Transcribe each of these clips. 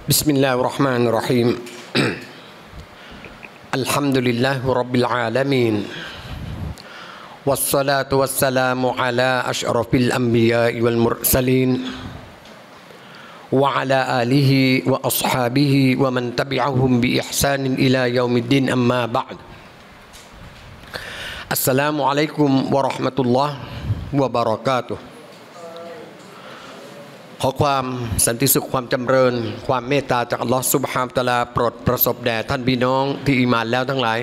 بسم الله الرحمن الرحيم الحمد لله رب العالمين والصلاة والسلام على أشرف الأنبياء والمرسلين وعلى آله وأصحابه ومن تبعهم بإحسان إلى يوم الدين أما بعد السلام عليكم ورحمة الله وبركاتهขอความสันติสุขความจำเริญความเมตตาจากอัลลอฮฺซุบฮานะฮูวะตะอาลาโปรดประสบแด่ท่านพี่น้องที่อีหม่านแล้วทั้งหลาย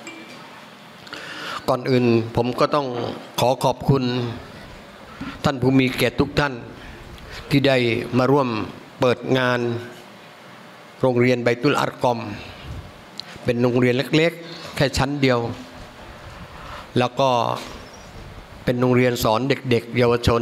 ก่อนอื่นผมก็ต้องขอขอบคุณท่านผู้มีเกียรติทุกท่านที่ได้มาร่วมเปิดงานโรงเรียนไบตุลอัรกอมเป็นโรงเรียนเล็กๆแค่ชั้นเดียวแล้วก็เป็นโรงเรียนสอนเด็กๆเยาวชน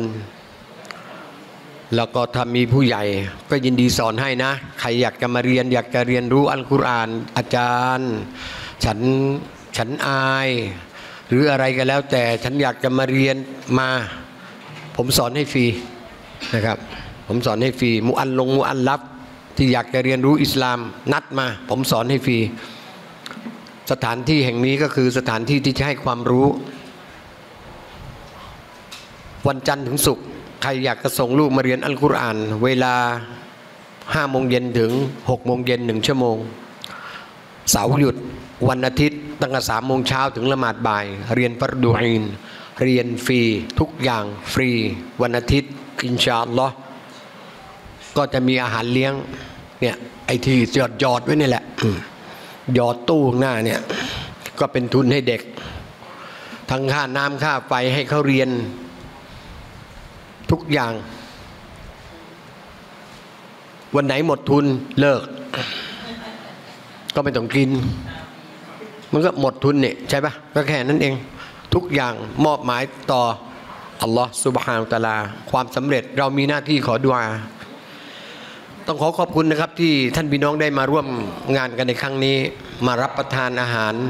แล้วก็ถ้ามีผู้ใหญ่ก็ยินดีสอนให้นะใครอยากจะมาเรียนอยากจะเรียนรู้อัลกุรอานอาจารย์ฉันอายหรืออะไรก็แล้วแต่ฉันอยากจะมาเรียนมาผมสอนให้ฟรีนะครับผมสอนให้ฟรีมุอัลลัฟที่อยากจะเรียนรู้อิสลามนัดมาผมสอนให้ฟรีสถานที่แห่งนี้ก็คือสถานที่ที่จะให้ความรู้วันจันทร์ถึงศุกร์ใครอยากจะส่งลูกมาเรียนอัลกุรอานเวลา5 โมงเย็นถึง6 โมงเย็น1 ชั่วโมงเสาร์หยุดวันอาทิตย์ตั้งแต่3 โมงเช้าถึงละหมาดบ่ายเรียนฟัรดูอีนเรียนฟรีทุกอย่างฟรีวันอาทิตย์อินชาอัลลอฮ์ก็จะมีอาหารเลี้ยงเนี่ยไอที่หยอดไว้นี่แหละหยอดตู้ข้างหน้าเนี่ยก็เป็นทุนให้เด็กทั้งค่าน้ำค่าไฟให้เขาเรียนทุกอย่างวันไหนหมดทุนเลิกก็ไม่ต้องกินมันก็หมดทุนเนี่ยใช่ปะก็แค่นั้นเองทุกอย่างมอบหมายต่ออัลลอฮฺซุบฮานะฮูวะตะอาลาความสำเร็จเรามีหน้าที่ขอดุอาต้องขอบคุณนะครับที่ท่านพี่น้องได้มาร่วมงานกันในครั้งนี้มารับประทานอาหาร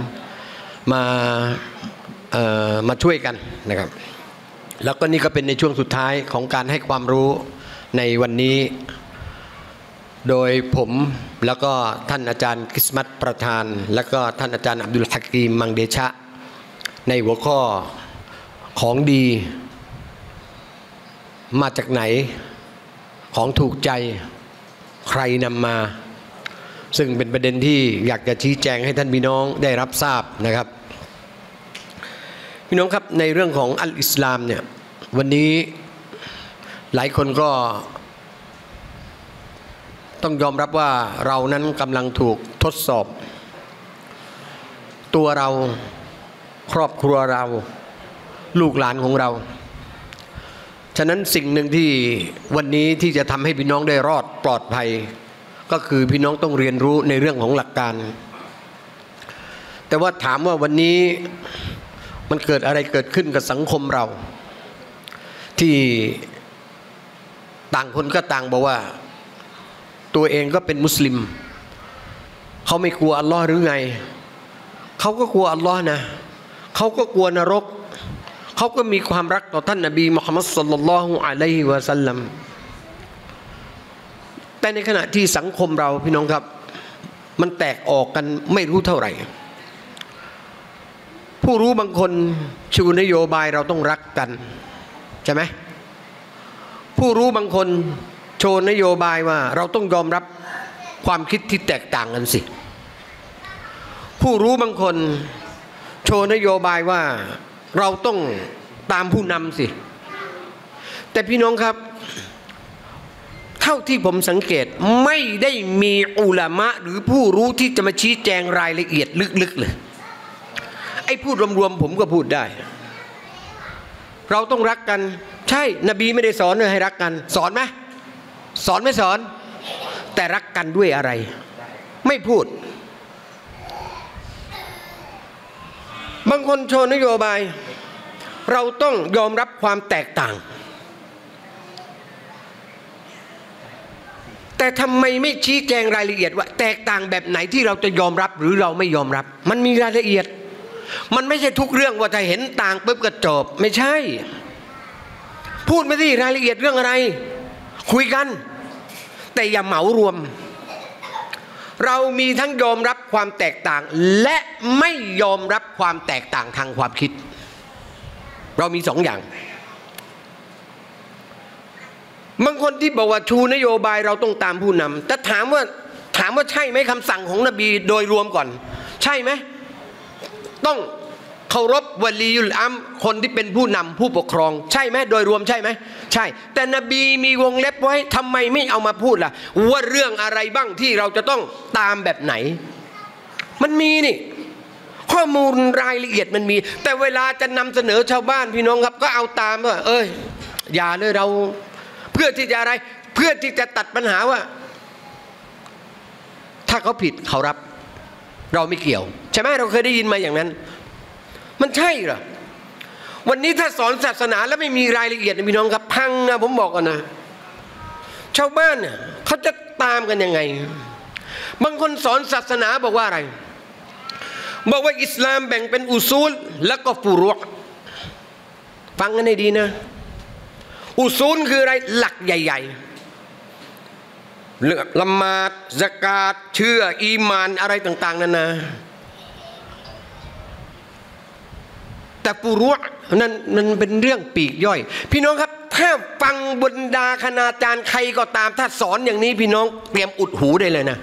มาช่วยกันนะครับแล้วก็นี่ก็เป็นในช่วงสุดท้ายของการให้ความรู้ในวันนี้โดยผมแล้วก็ท่านอาจารย์กิสมัตประธานแล้วก็ท่านอาจารย์อับดุลฮะกีมมังเดชะในหัวข้อของดีมาจากไหนของถูกใจใครนำมาซึ่งเป็นประเด็นที่อยากจะชี้แจงให้ท่านพี่น้องได้รับทราบนะครับพี่น้องครับในเรื่องของอัลอิสลามเนี่ยวันนี้หลายคนก็ต้องยอมรับว่าเรานั้นกำลังถูกทดสอบตัวเราครอบครัวเราลูกหลานของเราฉะนั้นสิ่งหนึ่งที่วันนี้ที่จะทำให้พี่น้องได้รอดปลอดภัยก็คือพี่น้องต้องเรียนรู้ในเรื่องของหลักการแต่ว่าถามว่าวันนี้มันเกิดอะไรเกิดขึ้นกับสังคมเราที่ต่างคนก็ต่างบอกว่าตัวเองก็เป็นมุสลิมเขาไม่กลัวอัลลอฮ์หรือไงเขาก็กลัวอัลลอฮ์นะเขาก็กลัวนรกเขาก็มีความรักต่อท่านนบีมุฮัมมัดศ็อลลัลลอฮุอะลัยฮิวะซัลลัมแต่ในขณะที่สังคมเราพี่น้องครับมันแตกออกกันไม่รู้เท่าไหร่ผู้รู้บางคนชูนโยบายเราต้องรักกันใช่ไหมผู้รู้บางคนโชว์นโยบายว่าเราต้องยอมรับความคิดที่แตกต่างกันสิผู้รู้บางคนโชว์นโยบายว่าเราต้องตามผู้นำสิแต่พี่น้องครับเท่าที่ผมสังเกตไม่ได้มีอุลามะหรือผู้รู้ที่จะมาชี้แจงรายละเอียดลึกๆเลยไอ้พูดรวมๆผมก็พูดได้เราต้องรักกันใช่นบีไม่ได้สอนให้รักกันสอนไหมสอนไม่สอนแต่รักกันด้วยอะไรไม่พูดบางคนโชว์นโยบายเราต้องยอมรับความแตกต่างแต่ทำไมไม่ชี้แจงรายละเอียดว่าแตกต่างแบบไหนที่เราจะยอมรับหรือเราไม่ยอมรับมันมีรายละเอียดมันไม่ใช่ทุกเรื่องว่าถ้าเห็นต่างปุ๊บก็จบไม่ใช่พูดมาสิรายละเอียดเรื่องอะไรคุยกันแต่อย่าเหมารวมเรามีทั้งยอมรับความแตกต่างและไม่ยอมรับความแตกต่างทางความคิดเรามีสองอย่างบางคนที่บอกว่าชูนโยบายเราต้องตามผู้นำแต่ถามว่าใช่ไหมคำสั่งของนบีโดยรวมก่อนใช่ไหมต้องเคารพวะลียุลอัมคนที่เป็นผู้นำผู้ปกครองใช่ไหมโดยรวมใช่ไหมใช่แต่นบีมีวงเล็บไว้ทำไมไม่เอามาพูดล่ะว่าเรื่องอะไรบ้างที่เราจะต้องตามแบบไหนมันมีนี่ข้อมูลรายละเอียดมันมีแต่เวลาจะนำเสนอชาวบ้านพี่น้องครับก็เอาตามว่าอย่าเลยเราเพื่อที่จะอะไรเพื่อที่จะตัดปัญหาว่าถ้าเขาผิดเขารับเราไม่เกี่ยวใช่ไหมเราเคยได้ยินมาอย่างนั้นมันใช่เหรอวันนี้ถ้าสอนศาสนาแล้วไม่มีรายละเอียดพี่น้องครับพังนะผมบอกก่อนนะชาวบ้านเนี่ยเขาจะตามกันยังไงบางคนสอนศาสนาบอกว่าอะไรบอกว่าอิสลามแบ่งเป็นอุซูลแล้วก็ฟุรุอ์ฟังกันให้ดีนะอุซูลคืออะไรหลักใหญ่ๆเรื่องละหมาดซะกาตเชื่ออีมานอะไรต่างๆนั่นนะแต่ฟุรุอ์นั้นมันเป็นเรื่องปีกย่อยพี่น้องครับถ้าฟังบรรดาคณาจารย์ใครก็ตามถ้าสอนอย่างนี้พี่น้องเตรียมอุดหูได้เลยนะ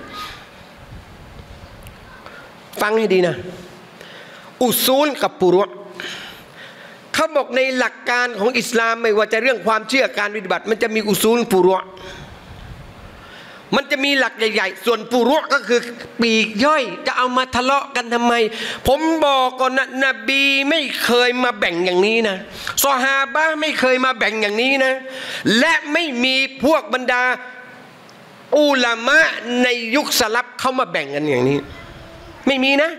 ฟังให้ดีนะอุซูลกับฟุรุอ์เขาบอกในหลักการของอิสลามไม่ว่าจะเรื่องความเชื่อการปฏิบัติมันจะมีอุซูลฟุรุอ์มันจะมีหลักใหญ่ๆส่วนฟุรุอ์ก็คือปีกย่อยจะเอามาทะเลาะกันทำไมผมบอกก่อนนะนบีไม่เคยมาแบ่งอย่างนี้นะซอฮาบะห์ไม่เคยมาแบ่งอย่างนี้นะและไม่มีพวกบรรดาอุลามะในยุคสลับเข้ามาแบ่งกันอย่างนี้ไม่มีนะ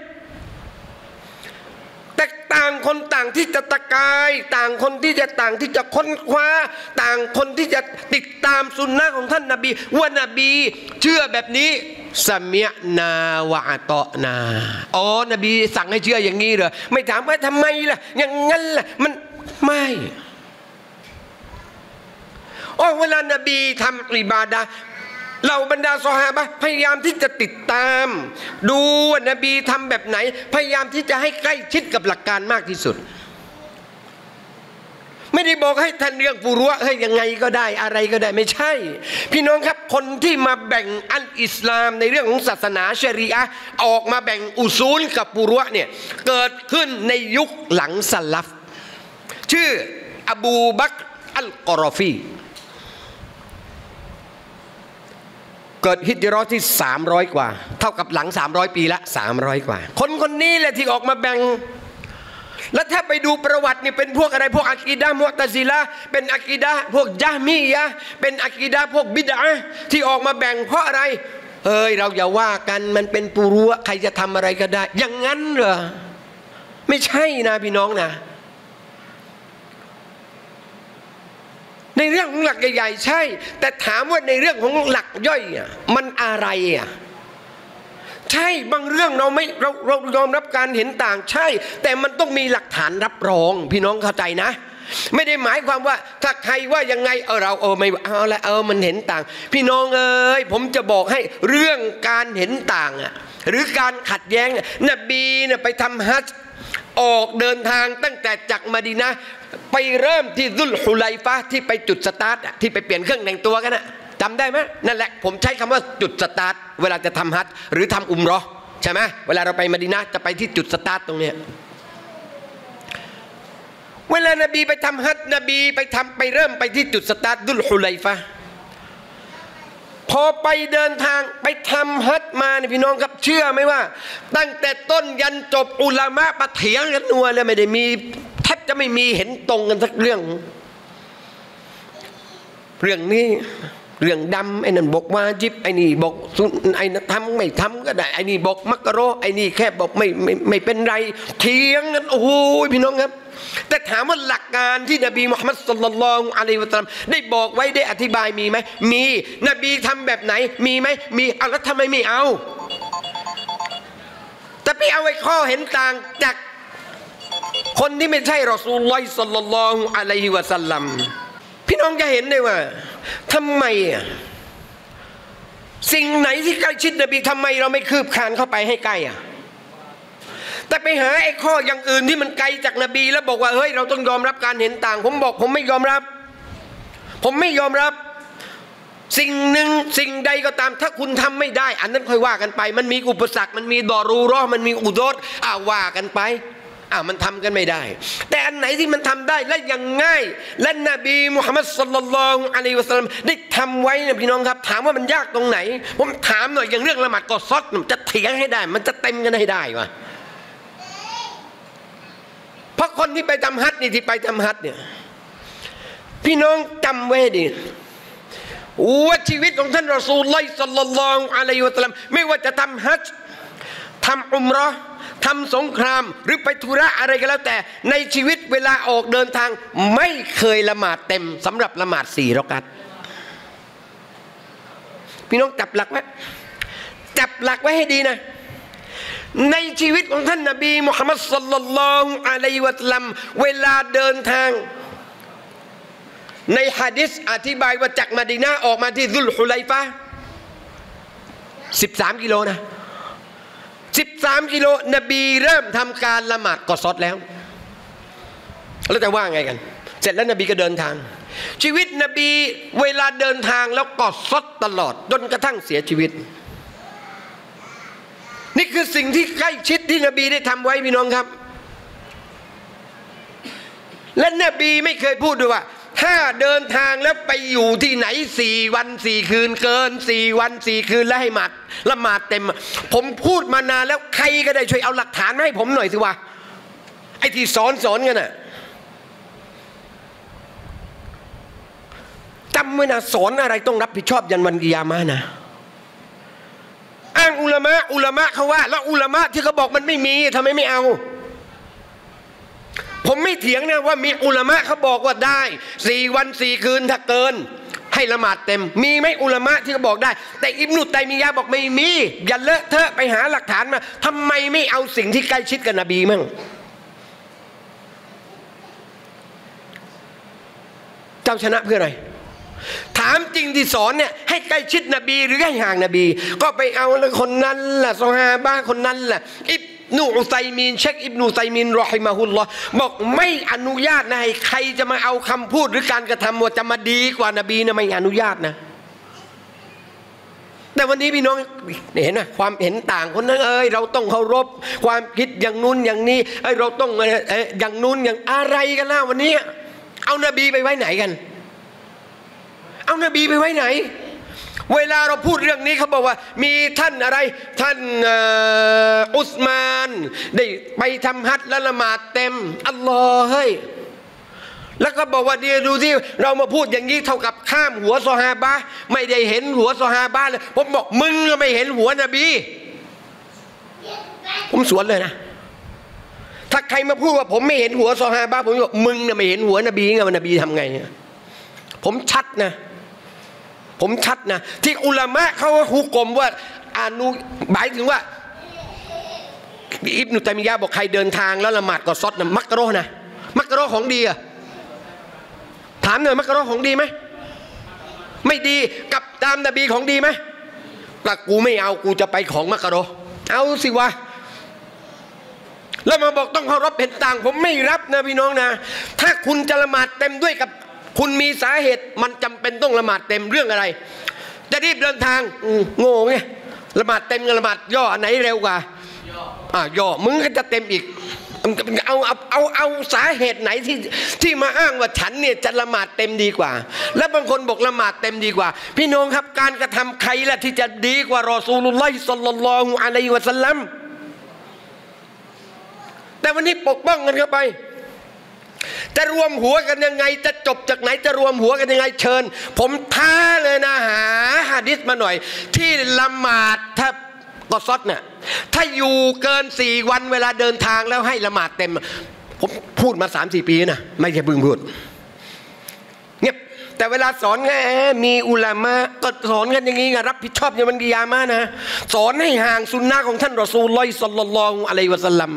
แต่ต่างคนต่างที่จะตะกายต่างคนที่จะค้นคว้าต่างคนที่จะติดตามสุนนะของท่านนบีว่านบีเชื่อแบบนี้สมิอ์นาวะอะตอนานบีสั่งให้เชื่ออย่างนี้เหรอไม่ถามว่าทำไมล่ะอย่างนั้นล่ะมันไม่เวลานบีทำอิบาดะห์เราบรรดาซอฮาบะห์พยายามที่จะติดตามดูว่านบีทำแบบไหนพยายามที่จะให้ใกล้ชิดกับหลักการมากที่สุดไม่ได้บอกให้ท่านเรื่องฟุรุอ์ให้ยังไงก็ได้อะไรก็ได้ไม่ใช่พี่น้องครับคนที่มาแบ่งอัลอิสลามในเรื่องของศาสนาชะรีอะห์ออกมาแบ่งอุซูลกับฟุรุอ์เนี่ยเกิดขึ้นในยุคหลังสลัฟชื่ออบูบักรอัลกอรอฟีเกิดฮิจเราะห์ที่300กว่าเท่ากับหลัง300ปีละ300กว่าคนนี้แหละที่ออกมาแบ่งแล้วถ้าไปดูประวัตินี่เป็นพวกอะไรพวกอะกีดะห์มุอ์ตะซิละห์เป็นอะกีดะห์พวกญะฮ์มียะห์เป็นอะกีดะห์พวกบิดอะห์ที่ออกมาแบ่งเพราะอะไรเราอย่าว่ากันมันเป็นฟุรุอ์ใครจะทำอะไรก็ได้อย่างนั้นเหรอไม่ใช่นะพี่น้องนะในเรื่องของหลักใหญ่ๆใช่แต่ถามว่าในเรื่องของหลักย่อยมันอะไรใช่บางเรื่องเรายอมรับการเห็นต่างใช่แต่มันต้องมีหลักฐานรับรองพี่น้องเข้าใจนะไม่ได้หมายความว่าถ้าใครว่ายังไงเราไม่เอาละมันเห็นต่างพี่น้องผมจะบอกให้เรื่องการเห็นต่างหรือการขัดแย้งนบีไปทำฮัจญ์ออกเดินทางตั้งแต่จากมะดีนะห์ไปเริ่มที่ซุลหุไลฟะห์ที่ไปจุดสตาร์ทที่ไปเปลี่ยนเครื่องแต่งตัวกันจำได้ไหมนั่นแหละผมใช้คำว่าจุดสตาร์ทเวลาจะทำฮัจญ์หรือทำอุมเราะห์ใช่ไหมเวลาเราไปมะดีนะห์จะไปที่จุดสตาร์ทตรงนี้เวลานบีไปทำฮัจญ์นบีไปเริ่มไปที่จุดสตาร์ทซุลหุไลฟะห์พอไปเดินทางไปทำฮัจญ์มาเนี่ยพี่น้องครับเชื่อไหมว่าตั้งแต่ต้นยันจบอุลามะปะเถียงกันนัวเลยไม่ได้มีแทบจะไม่มีเห็นตรงกันสักเรื่องนี้เรื่องดำไอ้นั่นบอกวาญิบไอ้นี่บอกซุนไอ้นั่นทำไม่ทำก็ได้ไอ้นี่บอกมักเราะห์ไอ้นี่แค่บอกไม่เป็นไรเถียงกันโอ้โหพี่น้องครับแต่ถามว่าหลักการที่นบีมุฮัมมัดศ็อลลัลลอฮุอะลัยฮิวะซัลลัมได้บอกไว้ได้อธิบายมีไหมมีนบีทำแบบไหนมีไหมมีแล้วทำไมไม่เอาแต่พี่เอาไอ้ข้อเห็นต่างจากคนที่ไม่ใช่รอซูลุลลอฮิศ็อลลัลลอฮุอะลัยฮิวะซัลลัมพี่น้องจะเห็นได้ว่าทำไมสิ่งไหนที่ใกล้ชิดนบีทำไมเราไม่คืบคลานเข้าไปให้ใกล้อ่ะแต่ไปหาไอ้ข้ออย่างอื่นที่มันไกลจากนบีแล้วบอกว่าเฮ้ยเราต้องยอมรับการเห็นต่างผมบอกผมไม่ยอมรับสิ่งหนึ่งสิ่งใดก็ตามถ้าคุณทำไม่ได้อันนั้นค่อยว่ากันไปมันมีอุปสรรคมันมีดอรูเราะห์มันมีอุดรว่ากันไปมันทำกันไม่ได้แต่อันไหนที่มันทำได้และยังง่ายและนบีมุฮัมมัดศ็อลลัลลอฮุอะลัยฮิวะซัลลัมได้ทำไว้นะพี่น้องครับถามว่ามันยากตรงไหนผมถามหน่อยอย่างเรื่องละหมาดกอซอดจะเถียงให้ได้มันจะเต็มกันให้ได้วะเพราะคนที่ไปทำฮัจญ์นี่ที่ไปทำฮัจญ์เนี่ยพี่น้องจำไว้ดิว่าชีวิตของท่านรอซูลุลลอฮ์ศ็อลลัลลอฮุอะลัยฮิวะซัลลัมไม่ว่าจะทำฮัจญ์ทำอุมเราะห์ทำสงครามหรือไปธุระอะไรก็แล้วแต่ในชีวิตเวลาออกเดินทางไม่เคยละหมาดเต็มสำหรับละหมาด4 รอกาตพี่น้องจับหลักไว้ให้ดีนะในชีวิตของท่านนบีมุฮัมมัดศ็อลลัลลอฮุอะลัยฮิวะซัลลัมเวลาเดินทางในหะดีษอธิบายว่าจากมะดีนะห์ออกมาที่ซุลฮุลัยฟะห์13 กิโลนะ13 กิโลนบีเริ่มทำการละหมาดกอซอดแล้วจะว่าไงกันเสร็จแล้วนบีก็เดินทางชีวิตนบีเวลาเดินทางแล้วกอซอดตลอดจนกระทั่งเสียชีวิตนี่คือสิ่งที่ใกล้ชิดที่นบีได้ทำไว้พี่น้องครับและนบีไม่เคยพูดด้วยว่าถ้าเดินทางแล้วไปอยู่ที่ไหน4 วัน 4 คืนเกิน4 วัน 4 คืนแล้วให้ละหมาดเต็มผมพูดมานานแล้วใครก็ได้ช่วยเอาหลักฐานมาให้ผมหน่อยสิวะไอ้ที่สอนกันน่ะจำไว้นะสอนอะไรต้องรับผิดชอบยันวันกิยามะห์นะอ้างอุลามะเขาว่าแล้วอุลามะที่เขาบอกมันไม่มีทำไมไม่เอาผมไม่เถียงนะว่ามีอุลามะเขาบอกว่าได้4 วัน 4 คืนถ้าเกินให้ละหมาดเต็มมีไหมอุลามะที่เขาบอกได้แต่อิบนุตัยมียะห์บอกไม่มีอย่าเลอะเทอะไปหาหลักฐานมาทำไมไม่เอาสิ่งที่ใกล้ชิดกับนบีมั่งเจ้าชนะเพื่ออะไรถามจริงที่สอนเนี่ยให้ใกล้ชิดนบีหรือให้ห่างนบีก็ไปเอาคนนั้นล่ะซอฮาบะห์คนนั้นล่ะอิบนุอุซัยมีนเชคอิบนุอุซัยมีนรอฮิมะฮุลลอฮ์บอกไม่อนุญาตนะให้ใครจะมาเอาคำพูดหรือการกระทำว่าจะมาดีกว่านบีนะไม่อนุญาตนะแต่วันนี้พี่น้องเห็นนะความเห็นต่างคนนั้นเราต้องเคารพความคิดอย่างนู้นอย่างนี้เราต้องอย่างนู้นอย่างอะไรกันล่ะวันนี้เอานบีไปไว้ไหนกันเอานบีไปไว้ไหนเวลาเราพูดเรื่องนี้เขาบอกว่ามีท่านอะไรท่านอุสมานได้ไปทำฮัจญ์และละหมาดเต็มอัลลอฮ์เฮ้ยแล้วก็บอกว่าเดี๋ยวดูที่เรามาพูดอย่างนี้เท่ากับข้ามหัวซอฮาบะห์ไม่ได้เห็นหัวซอฮาบะห์เลยผมบอกมึงก็ไม่เห็นหัวนบีผมสวนเลยนะถ้าใครมาพูดว่าผมไม่เห็นหัวซอฮาบะห์ผมบอกมึงน่ะไม่เห็นหัวนบีไงว่านบีทำไงผมชัดนะที่อุลามะเขาฮุกมว่าหมายถึงว่าอิบนุตัยมียะห์บอกใครเดินทางแล้วละหมาดกอซอดนะมักเราะห์นะมักเราะห์ของดีอะถามหน่อยมักเราะห์ของดีไหมไม่ดีกับตามนบีของดีไหมแต่กูไม่เอากูจะไปของมักเราะห์เอาสิวะแล้วมาบอกต้องเคารพเห็นต่างผมไม่รับนะพี่น้องนะถ้าคุณจะละหมาดเต็มด้วยกับคุณมีสาเหตุมันจำเป็นต้องละหมาดเต็มเรื่องอะไรจะรีบเดินทางโง่ไงละหมาดเต็มกับละหมาดย่ออันไหนเร็วกว่าย่อมึงก็จะเต็มอีกเอาสาเหตุไหนที่มาอ้างว่าฉันเนี่ยจะละหมาดเต็มดีกว่าแล้วบางคนบอกละหมาดเต็มดีกว่าพี่น้องครับการกระทำใครล่ะที่จะดีกว่ารอซูลุลลอฮิศ็อลลัลลอฮุอะลัยฮิวะซัลลัมแต่วันนี้ปกป้องกันเข้าไปจะรวมหัวกันยังไงจะจบจากไหนจะรวมหัวกันยังไงเชิญผมท้าเลยนะหาหะดีษมาหน่อยที่ละหมาดถ้ากอซอดเนี่ยถ้าอยู่เกิน4 วันเวลาเดินทางแล้วให้ละหมาดเต็มผมพูดมา 3-4 ปีนะไม่ใช่เพิ่งพูดเงียบแต่เวลาสอนมีอุลามะก็สอนกันอย่างนี้ไงรับผิดชอบในวันกิยามะห์นะสอนให้ห่างสุนนะของท่านรอซูลุลลอฮิศ็อลลัลลอฮุอะลัยฮิวะซัลลัม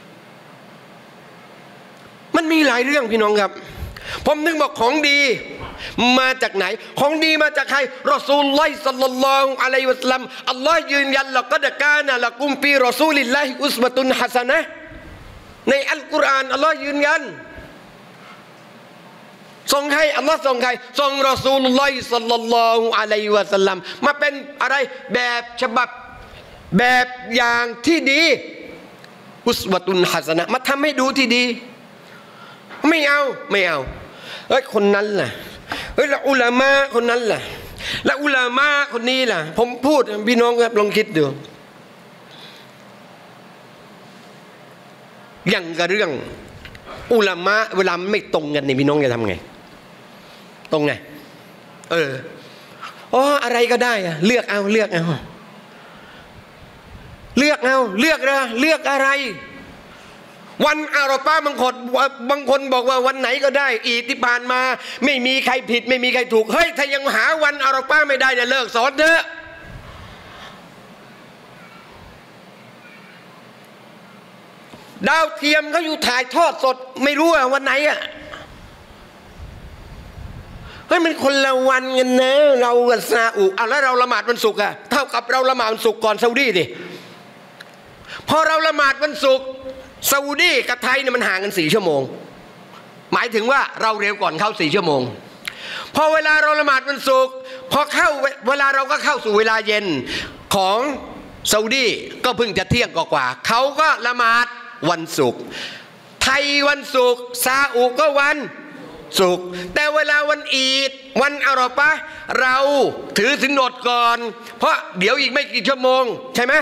มันมีหลายเรื่องพี่น้องครับผมนึกบอกของดีมาจากไหนของดีมาจากใครรอซูลุลลอฮิศ็อลลัลลอฮุอะลัยฮิวะซัลลัมอัลลอฮ์ยืนยันละกัดกานะละกุมฟีรอซูลิลลาฮิอุสวะตุนฮะซะนะห์ในอัลกุรอานอัลลอฮ์ยืนยันส่งใครอัลลอฮ์ส่งใครส่งรอซูลุลลอฮิศ็อลลัลลอฮุอะลัยฮิวะซัลลัมมาเป็นอะไรแบบฉบับแบบอย่างที่ดีอุสวะตุนฮะซะนะห์มาทำให้ดูที่ดีไม่เอาเฮ้ยคนนั้นล่ะเฮ้ยแล้วอุลามะคนนั้นล่ะแล้วอุลามะคนนี้ล่ะผมพูดพี่น้องครับลองคิดดูอย่างกับเรื่องอุลามะเวลาไม่ตรงกันนี่พี่น้องจะทำไงตรงไงอะไรก็ได้อะเลือกเอาเลือกอะไรวันอาราฟะห์บางคนบอกว่าวันไหนก็ได้อีดที่ผ่านมาไม่มีใครผิดไม่มีใครถูกเฮ้ยถ้ายังหาวันอาราฟะห์ไม่ได้เนี่ยเลิกสอนเถอะดาวเทียมเขาอยู่ถ่ายทอดสดไม่รู้ว่าวันไหนอะเฮ้ยมันคนละวันกันนะเรากับซาอุแล้วเราละหมาดวันศุกร์อะเท่ากับเราละหมาดวันศุกร์ก่อนซาอุดีดิพอเราละหมาดวันศุกร์ซาอุดีกับไทยเนี่ยมันห่างกัน4 ชั่วโมงหมายถึงว่าเราเร็วก่อนเข้า4 ชั่วโมงพอเวลาเราละหมาดวันศุกร์พอเข้าเวลาเราก็เข้าสู่เวลาเย็นของซาอุดีก็เพิ่งจะเที่ยงกว่าเขาก็ละหมาดวันศุกร์ไทยวันศุกร์ซาอุก็วันศุกร์แต่เวลาวันอีดวันอาราฟะห์เราถือศีลอดก่อนเพราะเดี๋ยวอีกไม่กี่ชั่วโมงใช่ไหม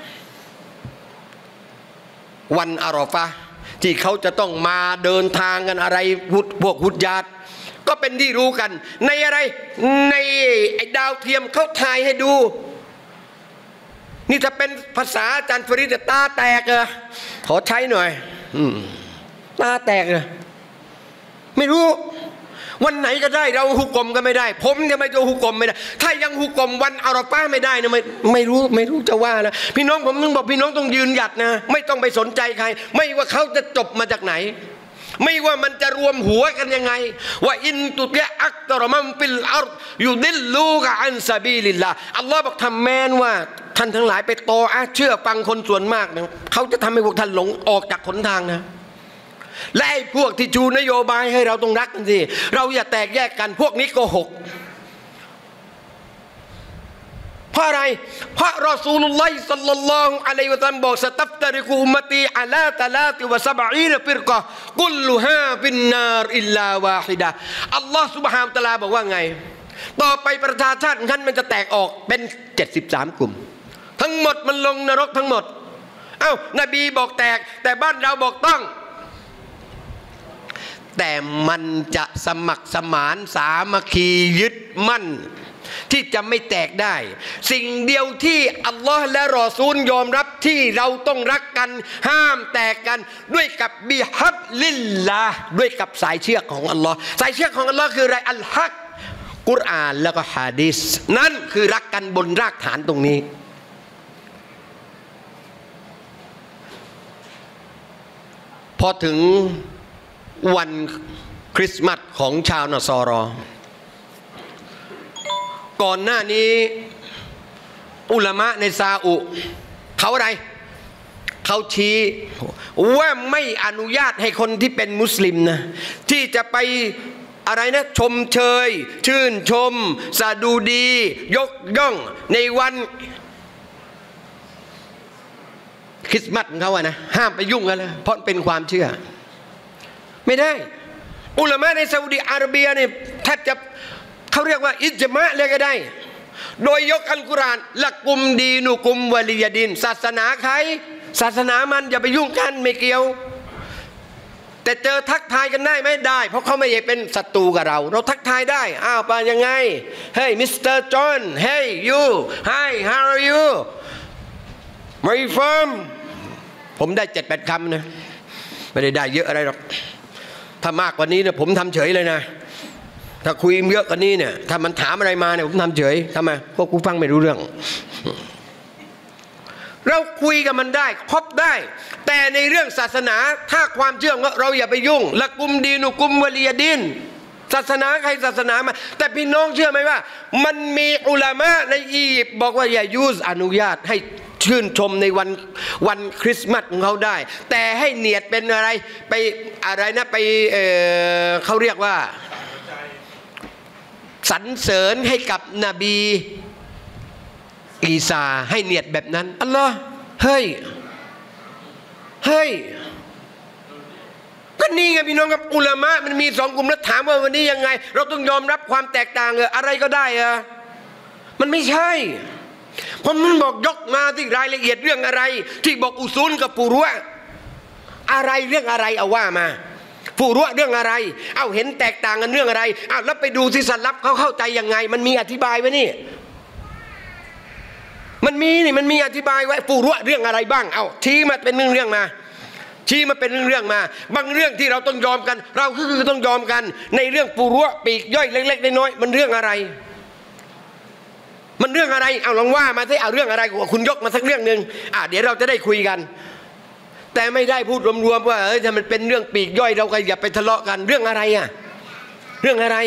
วันอาราฟะห์ที่เขาจะต้องมาเดินทางกันอะไรพวกฮุจญาตก็เป็นที่รู้กันในอะไรในไอ้ดาวเทียมเขาถ่ายให้ดูนี่ถ้าเป็นภาษาอาจารย์ฟริดตาแตกเลยขอใช้หน่อยตาแตกเลยไม่รู้วันไหนก็ได้เราฮุกกลมก็ไม่ได้ผมจะไม่จะฮุกกลมไม่ได้ถ้ายังฮุกกลมวันอาราฟะห์ไม่ได้นะไม่รู้จะว่านะพี่น้องผมต้องบอกพี่น้องต้องยืนหยัดนะไม่ต้องไปสนใจใครไม่ว่าเขาจะจบมาจากไหนไม่ว่ามันจะรวมหัวกันยังไงว่าอินตุตะอักตรมัมฟิลอัรยุดิลลูกะอันซาบีลิลลาอัลลอฮ์บอกทำแม้นว่าท่านทั้งหลายไปตออะเชื่อฟังคนส่วนมากนะเขาจะทำให้พวกท่านหลงออกจากหนทางนะและไอ้พวกที่ชูนโยบายให้เราต้องรักกันสิเราอย่าแตกแยกกันพวกนี้โกหกเพราะอะไรเพราะรอซูลุลลอฮิศ็อลลัลลอฮุอะลัยฮิวะซัลลัมบอกสตัฟตะริกุอุมมะตีอะลาตะลาติวะซะบะอีนฟิรกะฮ์กุลลุฮาฟินนารอิลลาวาฮิดะฮ์อัลลอฮ์ซุบฮานะฮูวะตะอาลาบอกว่าไงต่อไปประชาชาติของท่านมันจะแตกออกเป็น73 กลุ่มทั้งหมดมันลงนรกทั้งหมดนบีบอกแตกแต่บ้านเราบอกต้องแต่มันจะสมัครสมานสามัคคียึดมั่นที่จะไม่แตกได้สิ่งเดียวที่อัลลอฮ์และรอซูลยอมรับที่เราต้องรักกันห้ามแตกกันด้วยกับบิฮับลิลลาห์ด้วยกับสายเชือกของอัลลอฮ์สายเชือกของอัลลอฮ์คืออะไรอัลฮักกุรอานแล้วก็ฮะดีษนั่นคือรักกันบนรากฐานตรงนี้พอถึงวันคริสต์มาสของชาวนอซอรอก่อนหน้านี้อุลามะในซาอุเขาอะไรเขาชี้ว่าไม่อนุญาตให้คนที่เป็นมุสลิมนะที่จะไปอะไรนะชมเชยชื่นชมสะดุดียกย่องในวันคริสต์มาสของเขาอะนะห้ามไปยุ่งกันเลยเพราะเป็นความเชื่อไม่ได้อุลามะในซาอุดิอาระเบียเนี่ยถ้าจะเขาเรียกว่าอิจมะเลยก็ได้โดยยกอัลกุรอานละกุมดีนุกุมวะลียดินศาสนาใครศาสนามันอย่าไปยุ่งกันไม่เกี่ยวแต่เจอทักทายกันได้ไหมได้เพราะเขาไม่ใช่เป็นศัตรูกับเราทักทายได้ไปยังไงเฮ้ยมิสเตอร์จอห์นเฮ้ยยูไฮ how are you my firm ผมได้ 7-8 คำนะไม่ได้เยอะอะไรหรอกถ้ามากกว่านี้เนี่ยผมทำเฉยเลยนะถ้าคุยเยอะกว่านี้เนี่ยถ้ามันถามอะไรมาเนี่ยผมทำเฉยทำไมพวกกูฟังไม่รู้เรื่องเราคุยกับมันได้คบได้แต่ในเรื่องศาสนาถ้าความเชื่อเราอย่าไปยุ่งละกุมดีนุกุมวะลียดินศาสนาใครศาสนามาแต่พี่น้องเชื่อไหมว่ามันมีอุลามะในอียิปต์บอกว่าอย่ายูสอนุญาตให้ชื่นชมในวันคริสต์มาสของเขาได้แต่ให้เนียดเป็นอะไรไปอะไรนะไปเขาเรียกว่าสรรเสริญให้กับนบีอีสาให้เนียดแบบนั้นอัลลอฮ์เฮ้ยก็นี่ไงพี่น้องครับอุลามะมันมีสองกลุ่มแล้วถามว่าวันนี้ยังไงเราต้องยอมรับความแตกต่างอะไรก็ได้มันไม่ใช่เพราะมันบอกยกมาที่รายละเอียดเรื่องอะไรที่บอกอุซูลกับฟูรุอะอะไรเรื่องอะไรเอาว่ามาฟูรุอะเรื่องอะไรเอาเห็นแตกต่างกันเรื่องอะไรเอาแล้วไปดูที่สลับเขาเข้าใจยังไงมันมีอธิบายไว้นี่มันมีอธิบายไว้ฟูรุอะเรื่องอะไรบ้างเอาชี้มาเป็นเรื่องมาชี้มาเป็นเรื่องมาบางเรื่องที่เราต้องยอมกันเราคือต้องยอมกันในเรื่องฟูรุอะปีกย่อยเล็กๆน้อยๆมันเรื่องอะไรมันเรื่องอะไรเอาลองว่ามาสิเอาเรื่องอะไรคุณยกมาสักเรื่องหนึ่งเดี๋ยวเราจะได้คุยกันแต่ไม่ได้พูดรวมๆว่าถ้ามันเป็นเรื่องปีกย่อยเราก็อย่าไปทะเลาะกันเรื่องอะไรเรื่องอะไร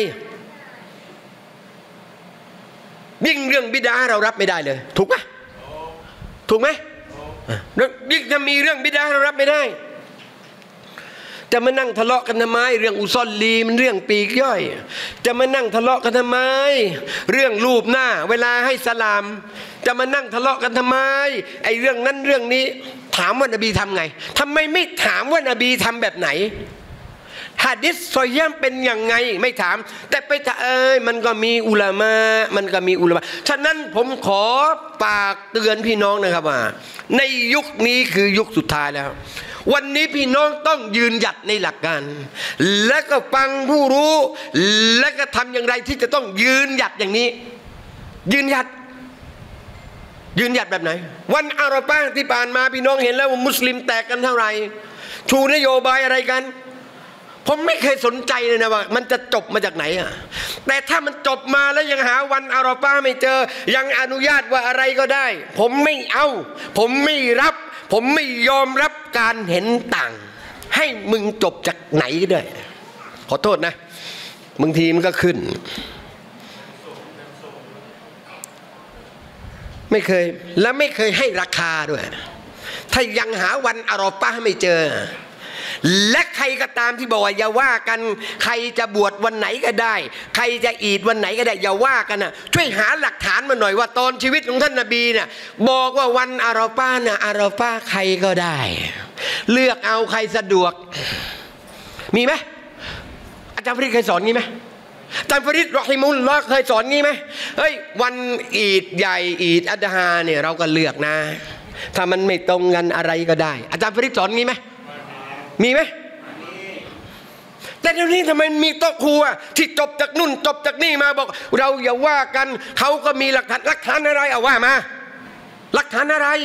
ยิ่งเรื่องบิดาเรารับไม่ได้เลยถูกไหมยิ่งจะมีเรื่องบิดาเรารับไม่ได้จะมานั่งทะเลาะกันทำไมเรื่องอุซอลลีมันเรื่องปีกย่อยจะมานั่งทะเลาะกันทำไมเรื่องรูปหน้าเวลาให้สลามจะมานั่งทะเลาะกันทำไมไอ้เรื่องนั้นเรื่องนี้ถามว่านบีทำไงทำไมไม่ถามว่านบีทำแบบไหนหะดีษซอฮีฮ์เป็นยังไงไม่ถามแต่ไปมันก็มีอุลามะฉะนั้นผมขอฝากเตือนพี่น้องนะครับว่าในยุคนี้คือยุคสุดท้ายแล้ววันนี้พี่น้องต้องยืนหยัดในหลักการและก็ฟังผู้รู้และก็ทำอย่างไรที่จะต้องยืนหยัดอย่างนี้ยืนหยัดแบบไหนวันอาราฟะห์ที่ผ่านมาพี่น้องเห็นแล้วว่ามุสลิมแตกกันเท่าไหร่ชูนโยบายอะไรกันผมไม่เคยสนใจเลยนะว่ามันจะจบมาจากไหนแต่ถ้ามันจบมาแล้วยังหาวันอาราฟะห์ไม่เจอยังอนุญาตว่าอะไรก็ได้ผมไม่เอาผมไม่รับผมไม่ยอมรับการเห็นต่างให้มึงจบจากไหนก็ได้ขอโทษนะบางทีมันก็ขึ้นไม่เคยและไม่เคยให้ราคาด้วยถ้ายังหาวันอาราฟะห์ไม่เจอและใครก็ตามที่บอกว่าอย่าว่ากันใครจะบวชวันไหนก็ได้ใครจะอีดวันไหนก็ได้อย่าว่ากันนะช่วยหาหลักฐานมาหน่อยว่าตอนชีวิตของท่านนบีเนี่ยบอกว่าวันอาราฟะห์นะอาราฟะห์ใครก็ได้เลือกเอาใครสะดวกมีไหมอาจารย์ฟริดเคยสอนงี้ไหมอาจารย์ฟริดรอฮิมุลลอฮ์เคยสอนงี้ไหมเฮ้ยวันอีดใหญ่อีดอัฎฮาเนี่ยเราก็เลือกนะถ้ามันไม่ตรงกันอะไรก็ได้อาจารย์ฟริดสอนงี้ไหมมีไหมแต่เดี๋ยวนี้ทำไมมีโต๊ะครูที่จบจากนู่นจบจากนี่มาบอกเราอย่าว่ากันเขาก็มีหลักฐานอะไรเอาว่ามาหลักฐานอะไร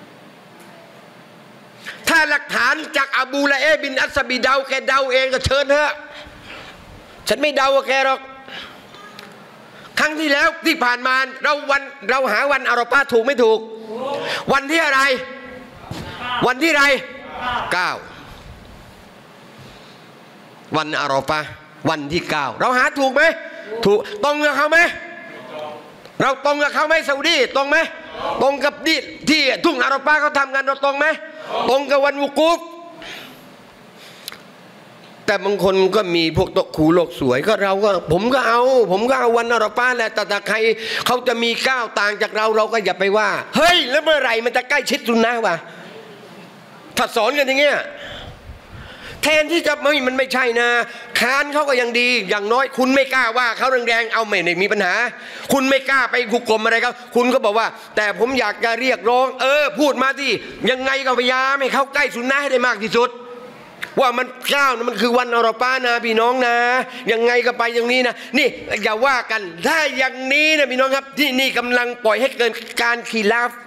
ถ้าหลักฐานจากอบูละเอบินอัสบิเดาแกเดาเองก็เชิญเถอะฉันไม่เดาแกหรอกครั้งที่แล้วที่ผ่านมาเราหาวันอาราฟะห์ถูกไม่ถูกวันที่อะไรวันที่ไร9วันอาราฟะห์วันที่9เราหาถูกไหมถูกตรงกับเขาไหมเราตรงกับเขาไหมซาอุดีตรงไหมตรงกับที่ทุ่งอาราฟะห์เขาทำกันเราตรงไหมตรงกับวันวุกูฟแต่บางคนก็มีพวกโต๊ะครูโลกสวยก็ผมก็เอาวันอาราฟะห์แหละแต่ใครเขาจะมีก้าวต่างจากเราก็อย่าไปว่าเฮ้ยแล้วเมื่อไหร่มันจะใกล้ชิดสุนนะวะถ้าสอนกันอย่างเงี้ยแทนที่จะมันไม่ใช่นะค้านเขาก็ยังดีอย่างน้อยคุณไม่กล้าว่าเขาแรงๆเอาไม่ได้มีปัญหาคุณไม่กล้าไปหุกกลมอะไรเขาคุณก็บอกว่าแต่ผมอยากจะเรียกร้องพูดมาที่ยังไงก็พยายามให้เขาใกล้สุนนะให้ได้มากที่สุดว่ามัน9มันคือวันอาราฟะห์นะพี่น้องนะยังไงก็ไปอย่างนี้นะนี่อย่าว่ากันถ้าอย่างนี้นะพี่น้องครับที่นี่กำลังปล่อยให้เกิดการขีลาฟ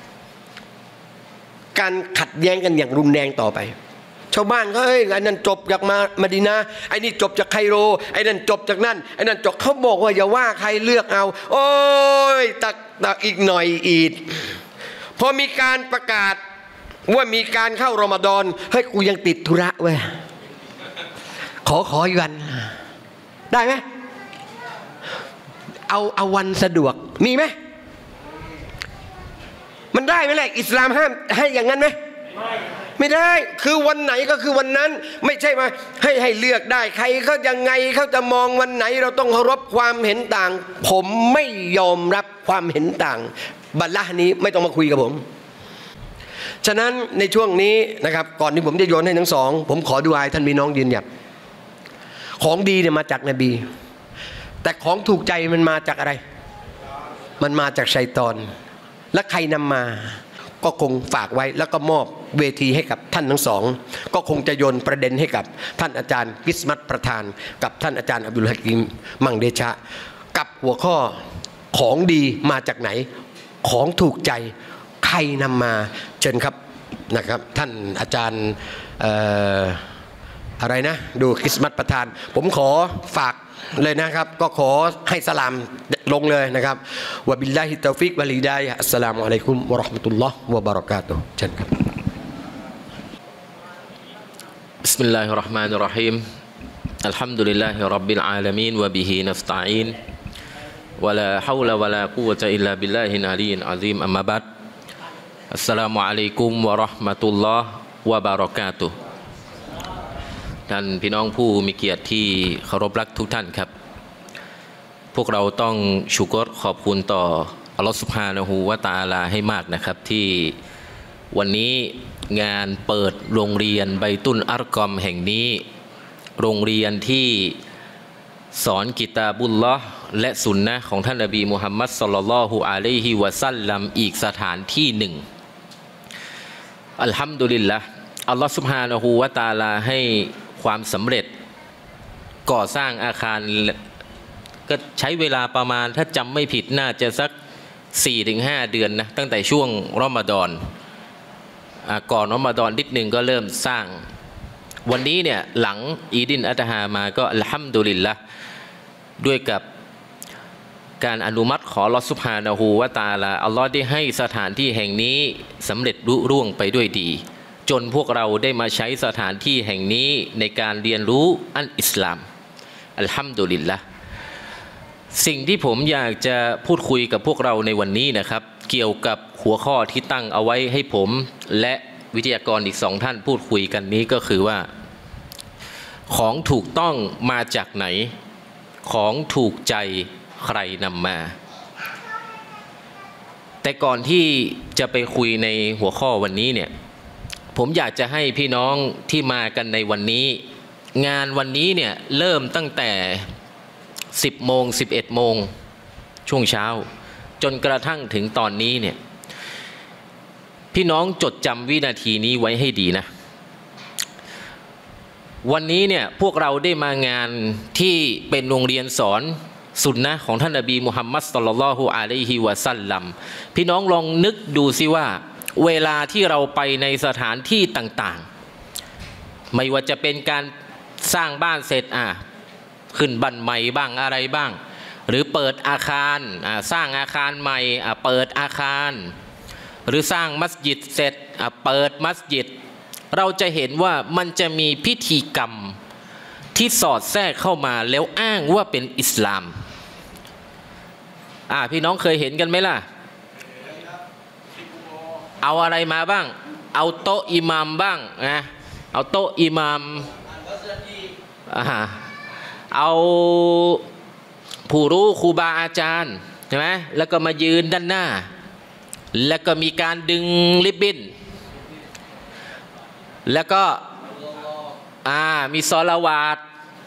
การขัดแย้งกันอย่างรุนแรงต่อไปชาวบ้านก็ไอ้นั่นจบจากมะดีนะห์ไอ้นี่จบจากไคโรไอ้นั่นจบจากนั่นไอ้นั่นจบเขาบอกว่าอย่าว่าใครเลือกเอาโอ้ยตักอีกหน่อยอีกพอมีการประกาศว่ามีการเข้ารอมฎอนเฮ้ยกูยังติดธุระเว้ยขออีกวันได้ไหมเอาวันสะดวกมีไหมมันได้ไหมล่ะอิสลามห้ามให้อย่างนั้นไหมไม่ได้คือวันไหนก็คือวันนั้นไม่ใช่มาให้เลือกได้ใครเขายังไงเขาจะมองวันไหนเราต้องเคารพความเห็นต่างผมไม่ยอมรับความเห็นต่างบัลละนี้ไม่ต้องมาคุยกับผมฉะนั้นในช่วงนี้นะครับก่อนที่ผมจะโยนให้ทั้งสองผมขอดูอายท่านพี่น้องยืนหยัดของดีเนี่ยมาจากนบีแต่ของถูกใจมันมาจากอะไรมันมาจากชัยฏอนและใครนำมาก็คงฝากไว้แล้วก็มอบเวทีให้กับท่านทั้งสองก็คงจะโยนประเด็นให้กับท่านอาจารย์กิสมัตประธานกับท่านอาจารย์อับดุลฮะกิมมังเดชะกับหัวข้อของดีมาจากไหนของถูกใจใครนำมาเชิญครับนะครับท่านอาจารย์อะไรนะดูกิสมัตประธานผมขอฝากเลยนะครับก็ขอให้สลามลงเลยนะครับวะบิลลาฮิตตอฟิกวะลิดายะอัสสลามุอะลัยกุมวะเราะห์มะตุลลอฮ์วะบะเราะกาตุฮ์เชิญครับบิสมิลลาฮิรเราะห์มานิรเราะฮีมอัลฮัมดุลิลลาฮิร็อบบิลอาลามีนวะบิฮินัสตะอีนวะลาฮาวละวะลากุวะตะอิลลาบิลลาฮิลอาลียิลอะซีมอัมมาบัดอัสสลามุอะลัยกุมวะเราะห์มะตุลลอฮ์วะบะเราะกาตุฮ์ท่านพี่น้องผู้มีเกียรติที่เคารพรักทุกท่านครับพวกเราต้องชุกรขอบคุณต่ออัลลอฮฺซุบฮานะฮูวะตะอาลาให้มากนะครับที่วันนี้งานเปิดโรงเรียนไบตุลอัรกอมแห่งนี้โรงเรียนที่สอนกิตาบุลลอฮ์และสุนนะของท่านนบีมุฮัมมัดศ็อลลัลลอฮุอะลัยฮิวะซัลลัมอีกสถานที่หนึ่งอัลฮัมดุลิลละห์อัลลอฮฺซุบฮานะฮูวะตะอาลาให้ความสำเร็จก่อสร้างอาคารก็ใช้เวลาประมาณถ้าจำไม่ผิดน่าจะสัก 4-5 เดือนนะตั้งแต่ช่วงรอมฎอนก่อนรอมฎอนนิดหนึ่งก็เริ่มสร้างวันนี้เนี่ยหลังอีดินอัตฮามาก็อัลฮัมดุลิลละห์ด้วยกับการอนุมัติของอัลลอฮฺซุบฮานะฮูวะตะอาลาอัลลอฮ์ได้ให้สถานที่แห่งนี้สำเร็จลุล่วงไปด้วยดีจนพวกเราได้มาใช้สถานที่แห่งนี้ในการเรียนรู้อันอิสลามอัลฮัมดุลิลละห์สิ่งที่ผมอยากจะพูดคุยกับพวกเราในวันนี้นะครับเกี่ยวกับหัวข้อที่ตั้งเอาไว้ให้ผมและวิทยากรอีก2 ท่านพูดคุยกันนี้ก็คือว่าของถูกต้องมาจากไหนของถูกใจใครนำมาแต่ก่อนที่จะไปคุยในหัวข้อวันนี้เนี่ยผมอยากจะให้พี่น้องที่มากันในวันนี้งานวันนี้เนี่ยเริ่มตั้งแต่10 โมง 11 โมงช่วงเช้าจนกระทั่งถึงตอนนี้เนี่ยพี่น้องจดจำวินาทีนี้ไว้ให้ดีนะวันนี้เนี่ยพวกเราได้มางานที่เป็นโรงเรียนสอนสุนนะของท่านนบีมุฮัมมัดศ็อลลัลลอฮุอะลัยฮิวะซัลลัมพี่น้องลองนึกดูสิว่าเวลาที่เราไปในสถานที่ต่างๆไม่ว่าจะเป็นการสร้างบ้านเสร็จขึ้นบ้านใหม่บ้างอะไรบ้างหรือเปิดอาคารสร้างอาคารใหม่เปิดอาคารหรือสร้างมัสยิดเสร็จเปิดมัสยิดเราจะเห็นว่ามันจะมีพิธีกรรมที่สอดแทรกเข้ามาแล้วอ้างว่าเป็นอิสลามพี่น้องเคยเห็นกันไหมล่ะเอาอะไรมาบ้างเอาโต๊ะอิหมัมบ้างนะเอาโต๊ะอิหมัมเอาผู้รู้ครูบาอาจารย์ใช่ไหมแล้วก็มายืนด้านหน้าแล้วก็มีการดึงริบบิ้นแล้วก็มีซอลาวาต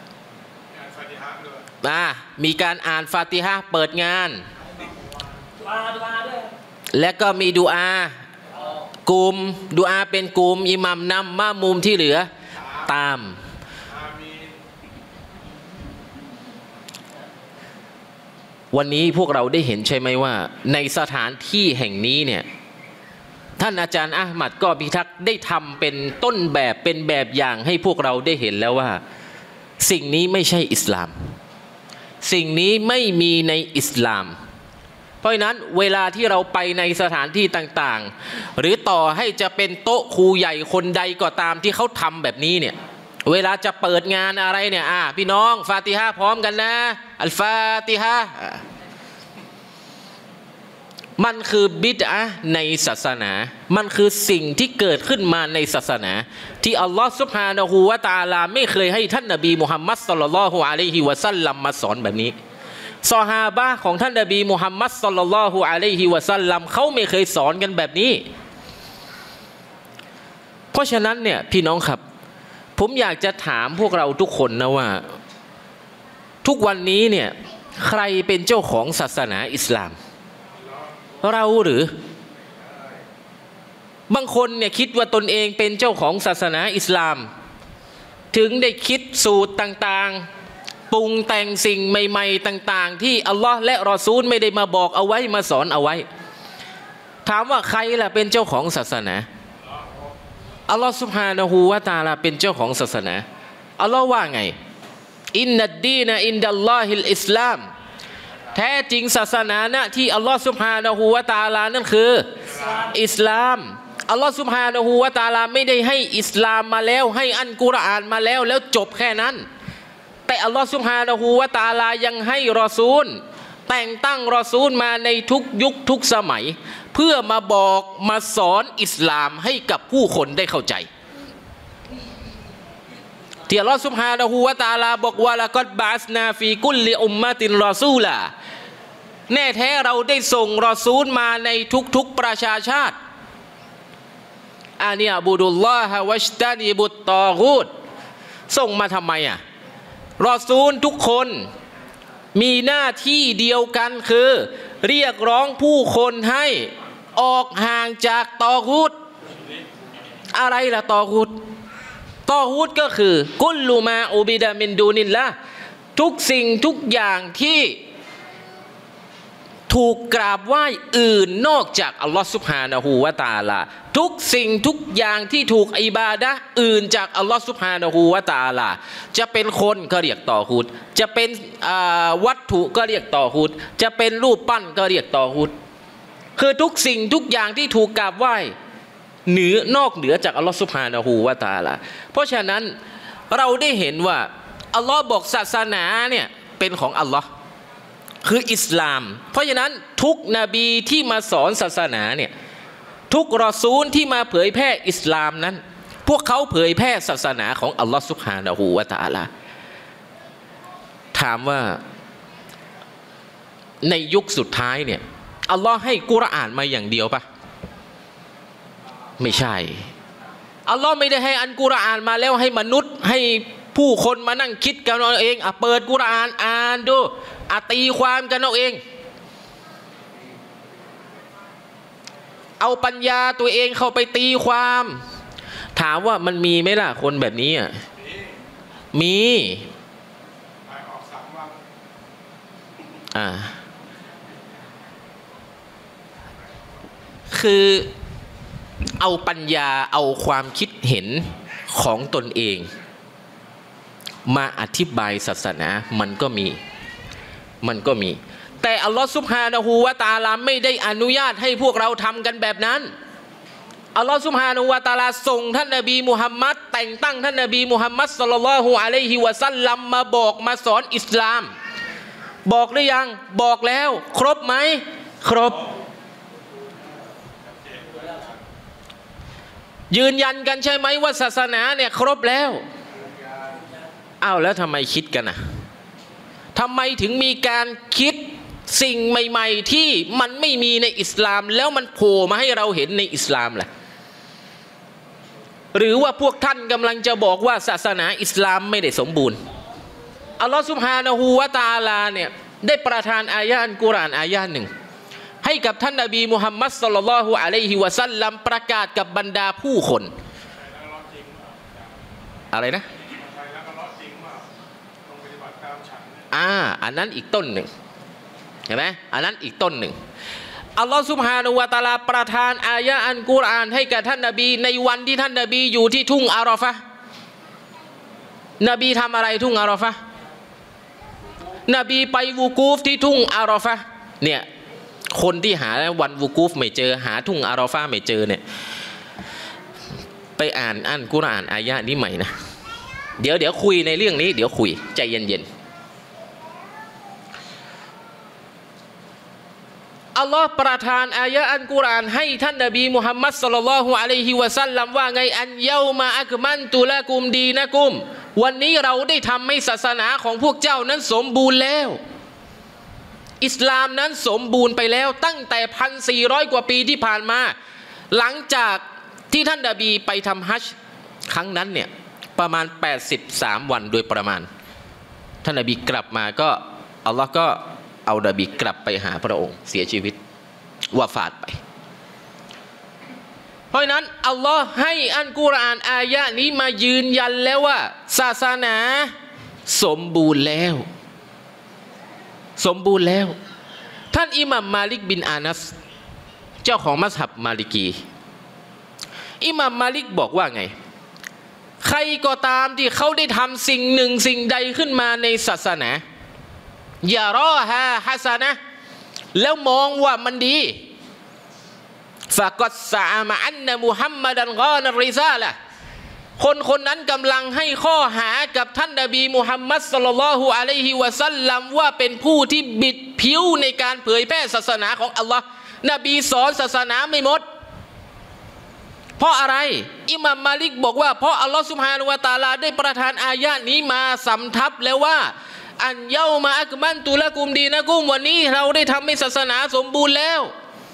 มีการอ่านฟาติฮะห์เปิดงานแล้วก็มีดุอากลุ่มดุอาเป็นกลุ่มอิหมัมนำมะมุมที่เหลือตามวันนี้พวกเราได้เห็นใช่ไหมว่าในสถานที่แห่งนี้เนี่ยท่านอาจารย์อะห์มัดกอพิทักษ์ได้ทำเป็นต้นแบบเป็นแบบอย่างให้พวกเราได้เห็นแล้วว่าสิ่งนี้ไม่ใช่อิสลามสิ่งนี้ไม่มีในอิสลามเพราะฉะนั้นเวลาที่เราไปในสถานที่ต่างๆหรือต่อให้จะเป็นโต๊ะครูใหญ่คนใดก็ตามที่เขาทำแบบนี้เนี่ยเวลาจะเปิดงานอะไรเนี่ยพี่น้องฟาติฮะพร้อมกันนะอัลฟาติฮะมันคือบิดอะห์ในศาสนามันคือสิ่งที่เกิดขึ้นมาในศาสนาที่อัลลอฮฺซุบฮานะฮูวะตะอาลาไม่เคยให้ท่านนบีมุฮัมมัดศ็อลลัลลอฮุอะลัยฮิวะซัลลัมมาสอนแบบนี้ซอฮาบะห์ของท่านนบีมุฮัมมัดศ็อลลัลลอฮุอะลัยฮิวะซัลลัมเขาไม่เคยสอนกันแบบนี้เพราะฉะนั้นเนี่ยพี่น้องครับผมอยากจะถามพวกเราทุกคนนะว่าทุกวันนี้เนี่ยใครเป็นเจ้าของศาสนาอิสลามเราหรือบางคนเนี่ยคิดว่าตนเองเป็นเจ้าของศาสนาอิสลามถึงได้คิดสูตรต่างๆปรุงแต่งสิ่งใหม่ๆต่างๆที่อัลลอฮ์และรอซูลไม่ได้มาบอกเอาไว้มาสอนเอาไว้ถามว่าใครล่ะเป็นเจ้าของศาสนาอัลลอฮ์ซุบฮานะฮูวะตะอาลาเป็นเจ้าของศาสนาอัลลอฮ์ว่าไงอินนัดดีนะอินดัลลอฮิลอิสลามแท้จริงศาสนานะที่อัลลอฮ์ซุบฮานะฮูวะตะอาลานั่นคืออิสลามอัลลอฮ์ซุบฮานะฮูวะตะอาลาไม่ได้ให้อิสลามมาแล้วให้อัลกุรอานมาแล้วจบแค่นั้นแต่อัลลอฮ์ซุบฮานะฮูวะตะอาลายังให้รอซูลแต่งตั้งรอซูลมาในทุกยุคทุกสมัยเพื่อมาบอกมาสอนอิสลามให้กับผู้คนได้เข้าใจที่อัลลอฮฺซุบฮานะฮูวะตะอาลาบอกว่าละกัดบะอัสนาฟีกุลลิอุมมะตินรอซูลาแน่แท้เราได้ส่งรอซูลมาในทุกๆประชาชาติอานียบุดุลลอฮะวัชตานีบุตตอกูดส่งมาทำไมรอซูลทุกคนมีหน้าที่เดียวกันคือเรียกร้องผู้คนให้ออกห่างจากตอกูดอะไรล่ะตอกูดก็คือกุลลูมาอูบิดะมินดูนิลละทุกสิ่งทุกอย่างที่ถูกกราบไหว้อื่นนอกจากอัลลอฮฺซุบฮานะฮูวะตะอาลาทุกสิ่งทุกอย่างที่ถูกอิบาดะห์อื่นจากอัลลอฮฺซุบฮานะฮูวะตะอาลาจะเป็นคนก็เรียกตอกูดจะเป็นวัตถุก็เรียกตอกูดจะเป็นรูปปั้นก็เรียกตอกูดคือทุกสิ่งทุกอย่างที่ถูกกราบไหว้นอกเหนือจากอัลลอฮฺซุบฮานะฮูวะตะอาลาเพราะฉะนั้นเราได้เห็นว่าอัลลอฮ์บอกศาสนาเนี่ยเป็นของอัลลอฮ์คืออิสลามเพราะฉะนั้นทุกนบีที่มาสอนศาสนาเนี่ยทุกรอซูลที่มาเผยแพร่อิสลามนั้นพวกเขาเผยแพร่ศาสนาของอัลลอฮ์ซุบฮานะฮูวะตะอาลาถามว่าในยุคสุดท้ายเนี่ยอัลลอฮ์ให้กุรอานมาอย่างเดียวปะไม่ใช่อัลลอฮ์ไม่ได้ให้อัลกุรอานมาแล้วให้มนุษย์ให้ผู้คนมานั่งคิดกันเอาเองเปิดกุรอานอ่านดูตีความกันเอาเองเอาปัญญาตัวเองเข้าไปตีความถามว่ามันมีไหมล่ะคนแบบนี้มีคือเอาปัญญาเอาความคิดเห็นของตนเองมาอธิบายศาสนามันก็มีแต่อัลลอฮฺซุบฮานะฮูวะตะอาลาไม่ได้อนุญาตให้พวกเราทำกันแบบนั้นอัลลอฮฺซุบฮานะฮูวะตะอาลาส่งท่านนบีมุฮัมมัดแต่งตั้งท่านนบีมุฮัมมัดศ็อลลัลลอฮุอะลัยฮิวะซัลลัมมาบอกมาสอนอิสลามบอกหรือยังบอกแล้วครบไหมครบยืนยันกันใช่ไหมว่าศาสนาเนี่ยครบแล้วแล้วทำไมคิดกันทำไมถึงมีการคิดสิ่งใหม่ๆที่มันไม่มีในอิสลามแล้วมันโผล่มาให้เราเห็นในอิสลามล่ะหรือว่าพวกท่านกำลังจะบอกว่าศาสนาอิสลามไม่ได้สมบูรณ์อัลลอฮฺซุบฮานะฮูวะตะอาลาเนี่ยได้ประทานอายะห์อัลกุรอานอายะห์หนึ่งให้กับท่านนบีมุฮัมมัดศ็อลลัลลอฮุอะลัยฮิวะซัลลัมประกาศกับบรรดาผู้คนอะไรนะอันนั้นอีกต้นหนึ่งเห็นไหมอันนั้นอีกต้นหนึ่งอัลลอฮฺซุบฮานะฮูวะตะอาลาประทานอายะห์อัลกุรอานให้กับท่านนบีในวันที่ท่านนบีอยู่ที่ทุ่งอาราฟะห์นบีทำอะไรทุ่งอาราฟะห์นบีไปวูกูฟที่ทุ่งอาราฟะห์เนี่ยคนที่หาวันวูกูฟไม่เจอหาทุ่งอาราฟะห์ไม่เจอเนี่ยไปอ่านกุรอานอายะห์นี้ใหม่นะเดี๋ยวคุยในเรื่องนี้เดี๋ยวคุยใจเย็นๆอัลลอฮ์ประทานอายะอัลกุรอานให้ท่านนบีมุฮัมมัดศ็อลลัลลอฮุอะลัยฮิวะซัลลัมว่าไงอันเยามาอักมันตุละกุมดีนะกุมวันนี้เราได้ทำให้ศาสนาของพวกเจ้านั้นสมบูรณ์แล้วอิสลามนั้นสมบูรณ์ไปแล้วตั้งแต่ 1,400 กว่าปีที่ผ่านมาหลังจากที่ท่านนบีไปทำฮัจญ์ครั้งนั้นเนี่ยประมาณ83วันโดยประมาณท่านนบีกลับมาก็อัลลอฮ์ก็เอานบีกลับไปหาพระองค์เสียชีวิตวะฟาตไปเพราะนั้นอัลลอฮ์ให้อัลกุรอานอายะนี้มายืนยันแล้วว่าศาสนาสมบูรณ์แล้วสมบูรณ์แล้วท่านอิหม่ามมาลิกบินอานัสเจ้าของมัซฮับมาลิกีอิหม่ามมาลิกบอกว่าไงใครก็ตามที่เขาได้ทำสิ่งหนึ่งสิ่งใดขึ้นมาในศาสนาอย่ารอฮาฮัสนะแล้วมองว่ามันดีฟะกัดซะมะอันนะมุฮัมมัดันกอนะริซาละคนนั้นกำลังให้ข้อหากับท่านนบีมุฮัมมัดศ็อลลัลลอฮุอะลัยฮิวะซัลลัมว่าเป็นผู้ที่บิดผิวในการเผยแพร่ศาสนาของอัลลอฮ์นบีสอนศาสนาไม่หมดเพราะอะไรอิหม่ามมาลิกบอกว่าเพราะอัลลอฮ์ซุบฮานะฮูวะตะอาลาได้ประทานอายะนี้มาสำทับแล้วว่าอันเยามาอักมันตุละกุมดีนะกุมวันนี้เราได้ทำให้ศาสนาสมบูรณ์แล้ว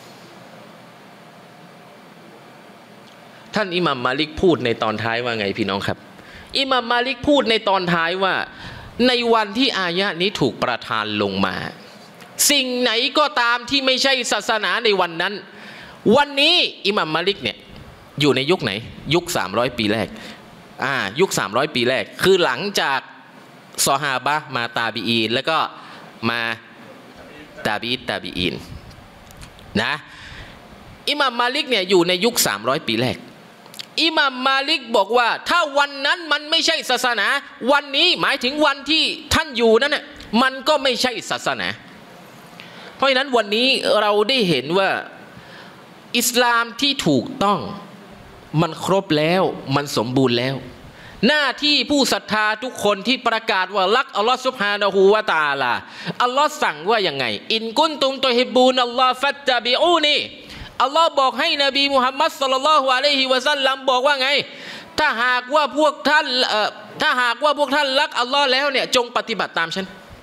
ท่านอิหม่ามมาลิกพูดในตอนท้ายว่าไงพี่น้องครับอิหม่ามมาลิกพูดในตอนท้ายว่าในวันที่อายะนี้ถูกประทานลงมาสิ่งไหนก็ตามที่ไม่ใช่ศาสนาในวันนั้นวันนี้อิหม่ามมาลิกเนี่ยอยู่ในยุคไหนยุค300ปีแรกยุค300ปีแรกคือหลังจากซอฮาบะห์มาตาบีอีนแล้วก็มาตาบีอีนนะอิหม่ามมาลิกเนี่ยอยู่ในยุค300ปีแรกอิหม่ามมาลิกบอกว่าถ้าวันนั้นมันไม่ใช่ศาสนาวันนี้หมายถึงวันที่ท่านอยู่นั้นน่ะมันก็ไม่ใช่ศาสนาเพราะฉะนั้นวันนี้เราได้เห็นว่าอิสลามที่ถูกต้องมันครบแล้วมันสมบูรณ์แล้วหน้าที่ผู้ศรัทธาทุกคนที่ประกาศว่ารักอัลลอฮฺซุบฮานะฮูวะตะอาลาอัลลอฮ์สั่งว่าอย่างไงอินกุนตุมตุฮิบบูนอัลลอฮฺฟัตตะบิอูนีอัลลอฮ์บอกให้นบีมุฮัมมัดศ็อลลัลลอฮุอะลัยฮิวะซัลลัมบอกว่าไงถ้าหากว่าพวกท่านรักอัลลอฮ์แล้วเนี่ยจงปฏิบัติตามฉัน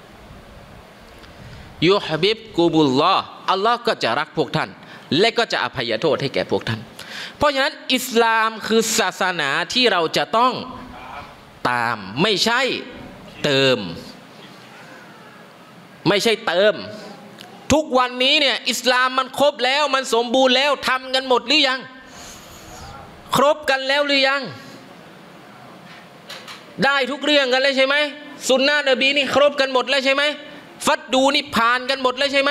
ยุฮบิบกูบุลลอฮ์อัลลอฮ์ก็จะรักพวกท่านและก็จะอภัยโทษให้แก่พวกท่านเพราะฉะนั้นอิสลามคือศาสนาที่เราจะต้องตามไม่ใช่เติมทุกวันนี้เนี่ยอิสลามมันครบแล้วมันสมบูรณ์แล้วทำกันหมดหรือยังครบกันแล้วหรือยังได้ทุกเรื่องกันแล้วใช่ไหมสุนนะนบีนี่ครบกันหมดแล้วใช่ไหมฟัดดูนี่ผ่านกันหมดแล้วใช่ไหม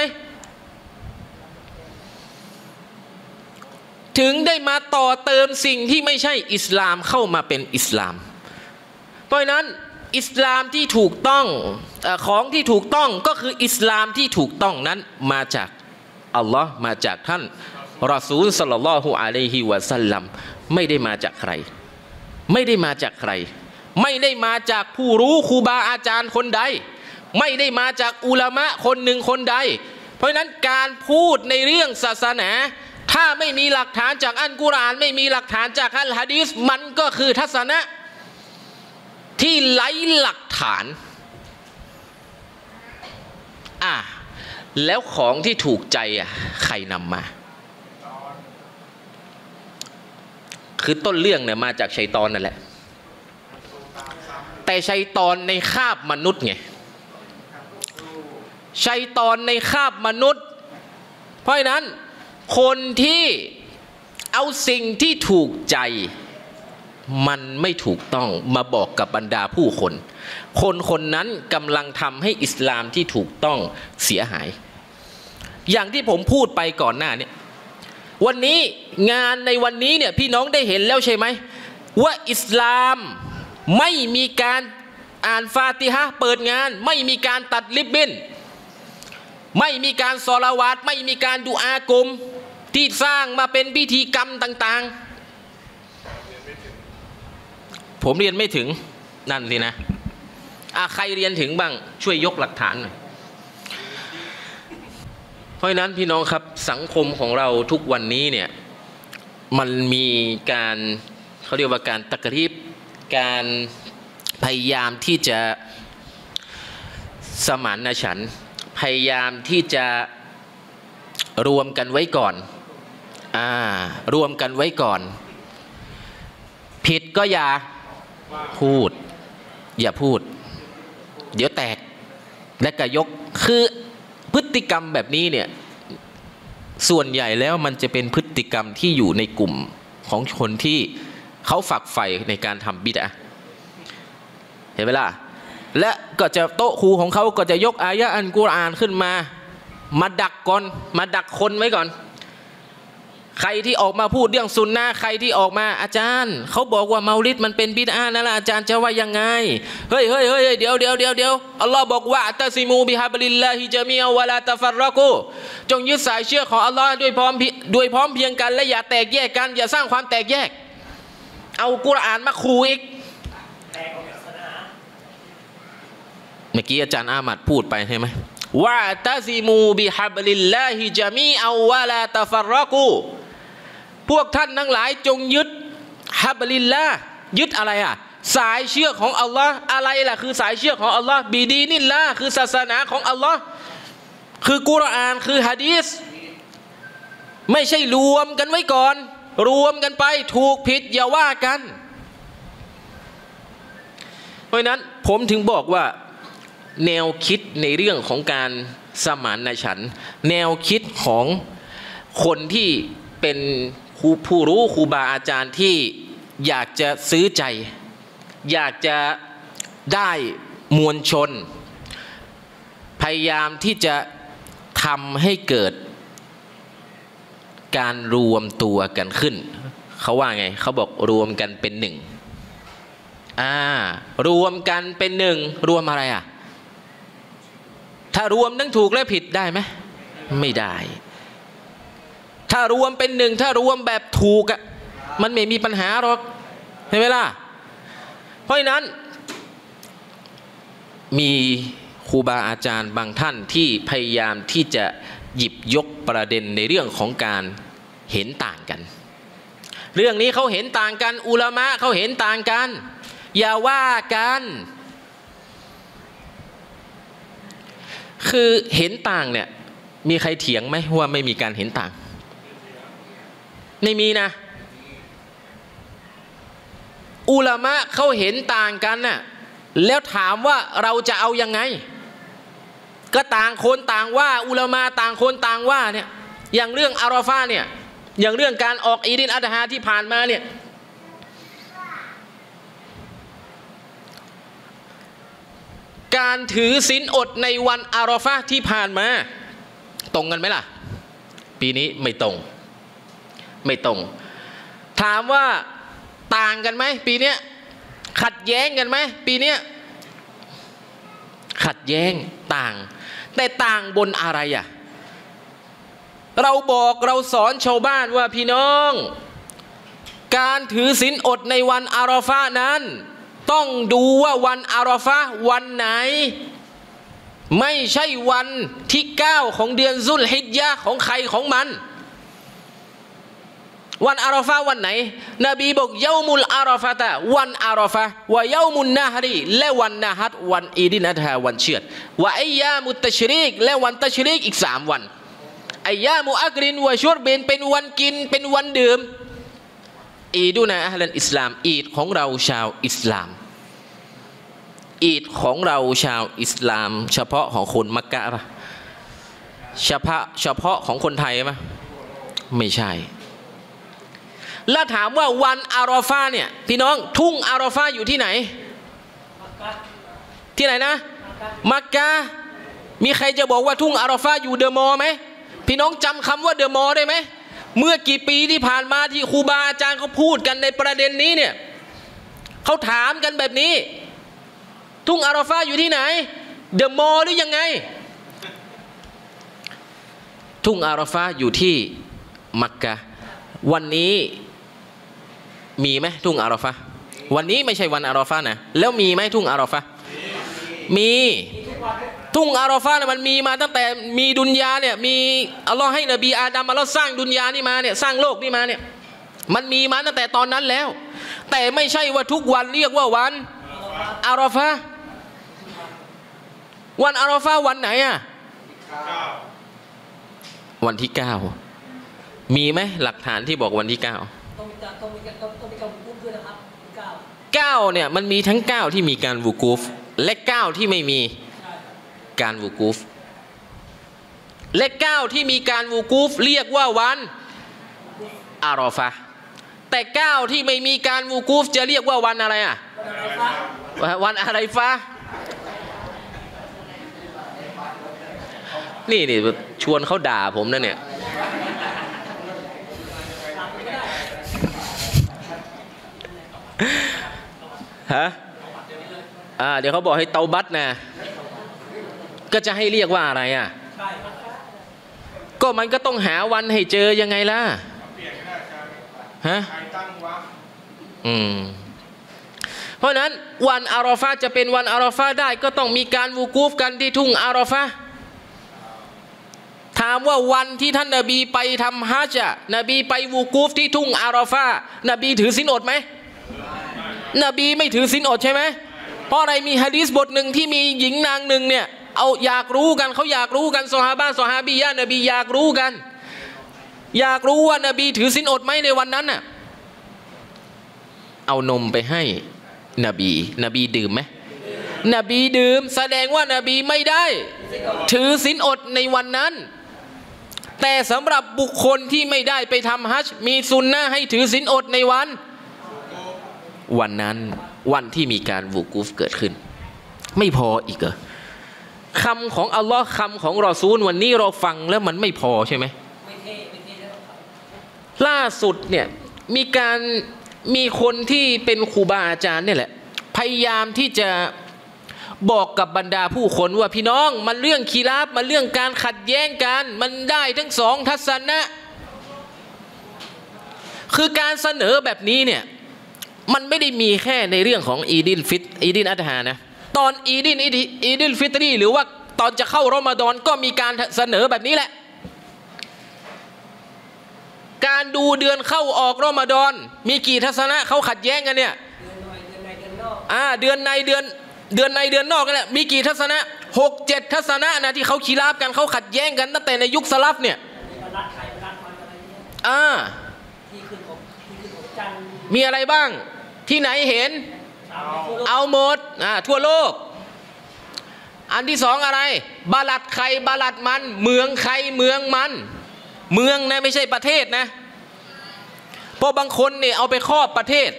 ถึงได้มาต่อเติมสิ่งที่ไม่ใช่อิสลามเข้ามาเป็นอิสลามเพราะฉะนั้นอิสลามที่ถูกต้องของที่ถูกต้องก็คืออิสลามที่ถูกต้องนั้นมาจากอัลลอฮ์มาจากท่านรอซูลศ็อลลัลลอฮุอะลัยฮิวะซัลลัมไม่ได้มาจากใครไม่ได้มาจากผู้รู้ครูบาอาจารย์คนใดไม่ได้มาจากอุลามะคนหนึ่งคนใดเพราะฉะนั้นการพูดในเรื่องศาสนาถ้าไม่มีหลักฐานจากอัลกุรอานไม่มีหลักฐานจากอัลหะดีษมันก็คือทัศนะที่ไร้หลักฐานแล้วของที่ถูกใจใครนำมาคือต้นเรื่องเนี่ยมาจากชัยฏอนนั่นแหละแต่ชัยฏอนในคาบมนุษย์ไงชัยฏอนในคาบมนุษย์เพราะฉะนั้นคนที่เอาสิ่งที่ถูกใจมันไม่ถูกต้องมาบอกกับบรรดาผู้คนนั้นกำลังทำให้อิสลามที่ถูกต้องเสียหายอย่างที่ผมพูดไปก่อนหน้านี้วันนี้งานในวันนี้เนี่ยพี่น้องได้เห็นแล้วใช่ไหมว่าอิสลามไม่มีการอ่านฟาติฮะห์เปิดงานไม่มีการตัดริบบิ้นไม่มีการศอลาวาตไม่มีการดุอากุมที่สร้างมาเป็นพิธีกรรมต่างๆผมเรียนไม่ถึงนั่นสินะใครเรียนถึงบ้างช่วยยกหลักฐานหน่อยเพราะฉะนั้นพี่น้องครับสังคมของเราทุกวันนี้เนี่ยมันมีการเขาเรียกว่าการตะกรีบการพยายามที่จะสมานฉันท์พยายามที่จะรวมกันไว้ก่อนรวมกันไว้ก่อนผิดก็อย่าพูดเดี๋ยวแตกและก็ยกคือพฤติกรรมแบบนี้เนี่ยส่วนใหญ่แล้วมันจะเป็นพฤติกรรมที่อยู่ในกลุ่มของคนที่เขาฝักใฝ่ในการทำบิดอะห์เห็นไหมล่ะและก็จะโต๊ะครูของเขาก็จะยกอายะอัลกุรอานขึ้นมาดักก่อนมาดักคนไว้ก่อนใครที่ออกมาพูดเรื่องซุนนะห์ใครที่ออกมาอาจารย์เขาบอกว่าเมาลิดมันเป็นบิดอะห์นั่นแหละอาจารย์จะว่ายังไงเฮ้ยเดี๋ยวอัลลอฮ์บอกว่าตะซิมูบิฮับลิลลาฮิญะมีอะวะลาตะฟัรรอกูจงยึดสายเชือกของอัลลอฮ์ด้วยพร้อมเพรียงกันและอย่าแตกแยกกันอย่าสร้างความแตกแยกเอากุรอานมาขู่อีกเมื่อกี้อาจารย์อามัดพูดไปใช่ไหมว่าตะซิมูบิฮับลิลลาฮิญะมีอะวะลาตะฟัรรอกูพวกท่านทั้งหลายจงยึดฮับลิลลายึดอะไรสายเชือกของอัลลอฮ์อะไรล่ะคือสายเชือกของอัลลอฮ์บิดีนิลลาคือศาสนาของอัลลอฮ์คือกุรอานคือหะดีษไม่ใช่รวมกันไว้ก่อนรวมกันไปถูกผิดอย่าว่ากันเพราะนั้นผมถึงบอกว่าแนวคิดในเรื่องของการสมานฉันท์แนวคิดของคนที่เป็นผู้รู้ครูบาอาจารย์ที่อยากจะซื้อใจอยากจะได้มวลชนพยายามที่จะทำให้เกิดการรวมตัวกันขึ้นเขาว่าไงเขาบอกรวมกันเป็นหนึ่งรวมกันเป็นหนึ่งรวมอะไรถ้ารวมทั้งถูกและผิดได้ไหมไม่ได้ถ้ารวมเป็นหนึ่งถ้ารวมแบบถูกมันไม่มีปัญหาหรอกเห็นไหมล่ะเพราะฉะนั้นมีครูบาอาจารย์บางท่านที่พยายามที่จะหยิบยกประเด็นในเรื่องของการเห็นต่างกันเรื่องนี้เขาเห็นต่างกันอุลามะเขาเห็นต่างกันอย่าว่ากันคือเห็นต่างเนี่ยมีใครเถียงไหมว่าไม่มีการเห็นต่างไม่มีนะอุลามะเขาเห็นต่างกันน่ะแล้วถามว่าเราจะเอายังไงก็ต่างคนต่างว่าอุลามะต่างคนต่างว่าเนี่ยอย่างเรื่องอาราฟาเนี่ยอย่างเรื่องการออกอีดินอัฎฮาที่ผ่านมาเนี่ยการถือศีลอดในวันอาราฟาที่ผ่านมาตรงกันไหมล่ะปีนี้ไม่ตรงถามว่าต่างกันไหมปีนี้ขัดแย้งกันไหมปีนี้ขัดแย้งต่างแต่ต่างบนอะไรเราบอกเราสอนชาวบ้านว่าพี่น้องการถือศีลอดในวันอาราฟานั้นต้องดูว่าวันอาราฟาวันไหนไม่ใช่วันที่9ของเดือนซุลฮิจญะห์ของใครของมันวันอาราฟาวันไหนนบีบอกเยามุลอาราฟะตะวันอาราฟะวะเยามุนนะฮรีและวันนะฮัดวันอีดินอัฎฮาวันเชือดวะอัยยามุตตัชรีกและวันตัชรีกอีก3วันอัยยามุอักรินวะชุรบินเป็นวันกินเป็นวันดื่มอีดูนะอะห์ลันอิสลามอีดของเราชาวอิสลามอีดของเราชาวอิสลามเฉพาะของคนมักกะป่ะเฉพาะของคนไทยป่ะไม่ใช่แล้วถามว่าวันอาราฟาเนี่ยพี่น้องทุ่งอาราฟาอยู่ที่ไหนที่ไหนนะมักกะมีใครจะบอกว่าทุ่งอาราฟาอยู่เดอะมอลล์ไหมพี่น้องจำคำว่าเดอะมอลล์ได้ไหมเมื่อกี่ปีที่ผ่านมาที่ครูบาอาจารย์เขาพูดกันในประเด็นนี้เนี่ยเขาถามกันแบบนี้ทุ่งอาราฟาอยู่ที่ไหนเดอะมอลล์หรือยังไงทุ่งอาราฟาอยู่ที่มักกะวันนี้มีไหมทุ่งอาราฟะวันนี้ไม่ใช่วันอาราฟะห์นะแล้วมีไหมทุ่งอาราฟะห์มีทุ่งอาราฟะห์เนี่ยมันมีมาตั้งแต่มีดุนยาเนี่ยมีอัลลอฮ์ให้นบีอาดัมอัลลอฮ์สร้างดุนยานี่มาเนี่ยสร้างโลกนี่มาเนี่ยมันมีมาตั้งแต่ตอนนั้นแล้วแต่ไม่ใช่ว่าทุกวันเรียกว่าวันอาราฟะห์วันอาราฟะห์วันไหนอะวันที่ 9มีไหมหลักฐานที่บอกวันที่ 9ต้องมีการวูกูฟด้วยนะครับ9เนี่ยมันมีทั้ง9ที่มีการวูกูฟและ9ที่ไม่มีการวูกูฟและ9ที่มีการวูกูฟเรียกว่าวันอาราฟะห์แต่9ที่ไม่มีการวูกูฟจะเรียกว่าวันอะไรอ่ะวันอาราฟะห์นี่ชวนเขาด่าผมนะเนี่ยฮะเดี๋ยวเขาบอกให้เตาบัตนะก็จะให้เรียกว่าอะไรอ่ะก็มันก็ต้องหาวันให้เจอยังไงล่ะฮะเพราะนั้นวันอาราฟะห์จะเป็นวันอาราฟะห์ได้ก็ต้องมีการวูกูฟกันที่ทุ่งอาราฟะห์ถามว่าวันที่ท่านนบีไปทำฮัจญ์นบีไปวูกูฟที่ทุ่งอาราฟะห์นบีถือศีลอดไหมนบีไม่ถือศีลอดใช่ไหมเพราะอะไรมีหะดีษบทหนึ่งที่มีหญิงนางหนึ่งเนี่ยเอาอยากรู้กันเขาอยากรู้กันซอฮาบะห์ซอฮาบียะห์นบีอยากรู้กันอยากรู้ว่านบีถือศีลอดไหมในวันนั้นน่ะเอานมไปให้นบีดื่มไหมนบีดื่มแสดงว่านบีไม่ได้ถือศีลอดในวันนั้นแต่สำหรับบุคคลที่ไม่ได้ไปทำฮัจญ์มีซุนนะห์ให้ถือศีลอดในวันนั้นวันที่มีการวูกูฟเกิดขึ้นไม่พออีกเหรอคำของอัลลอฮ์คำของรอซูลวันนี้เราฟังแล้วมันไม่พอใช่ไหมล่าสุดเนี่ยมีคนที่เป็นครูบาอาจารย์เนี่ยแหละพยายามที่จะบอกกับบรรดาผู้คนว่าพี่น้องมันเรื่องคีราฟมันเรื่องการขัดแย้งกันมันได้ทั้งสองทัศนะคือการเสนอแบบนี้เนี่ยมันไม่ได้มีแค่ในเรื่องของอีดินอัฎฮานะตอนอีดินฟิตรีหรือว่าตอนจะเข้ารอมฎอนก็มีการเสนอแบบนี้แหละการดูเดือนเข้าออกรอมฎอนมีกี่ทัศนะเขาขัดแย้งกันเนี่ยเดือนในเดือนนอกกันแหละมีกี่ทัศนะ6-7ทัศนะนะที่เขาคีราฟกันเขาขัดแย้งกันตั้งแต่ในยุคสลัฟเนี่ยมีอะไรบ้างที่ไหนเห็นเอาหมดทั่วโลกอันที่สองอะไรบาลัดใครบาลัดมันเมืองใครเมืองมันเมืองนะไม่ใช่ประเทศนะเพราะบางคนเนี่ยเอาไปครอบประเทศ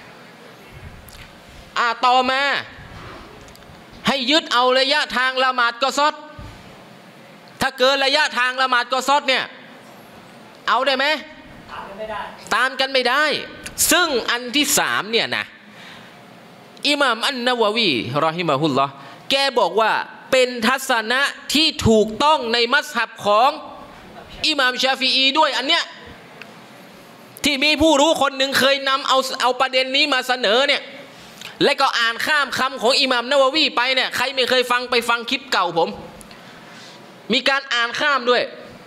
ต่อมาให้ยึดเอาระยะทางละหมาดกอซอดถ้าเกินระยะทางละหมาดกอซอดเนี่ยเอาได้ไหมตามกันไม่ได้ซึ่งอันที่3เนี่ยนะอิหม่ามอันนะวะวีรอฮิมะฮุลลอฮ์แกบอกว่าเป็นทัศนะที่ถูกต้องในมัซฮับของอิหม่ามชาฟิอีด้วยอันเนี้ยที่มีผู้รู้คนหนึ่งเคยนำเอาประเด็นนี้มาเสนอเนี่ยและก็อ่านข้ามคำของอิหม่ามนะวะวีไปเนี่ยใครไม่เคยฟังไปฟังคลิปเก่าผมมีการอ่านข้ามด้วย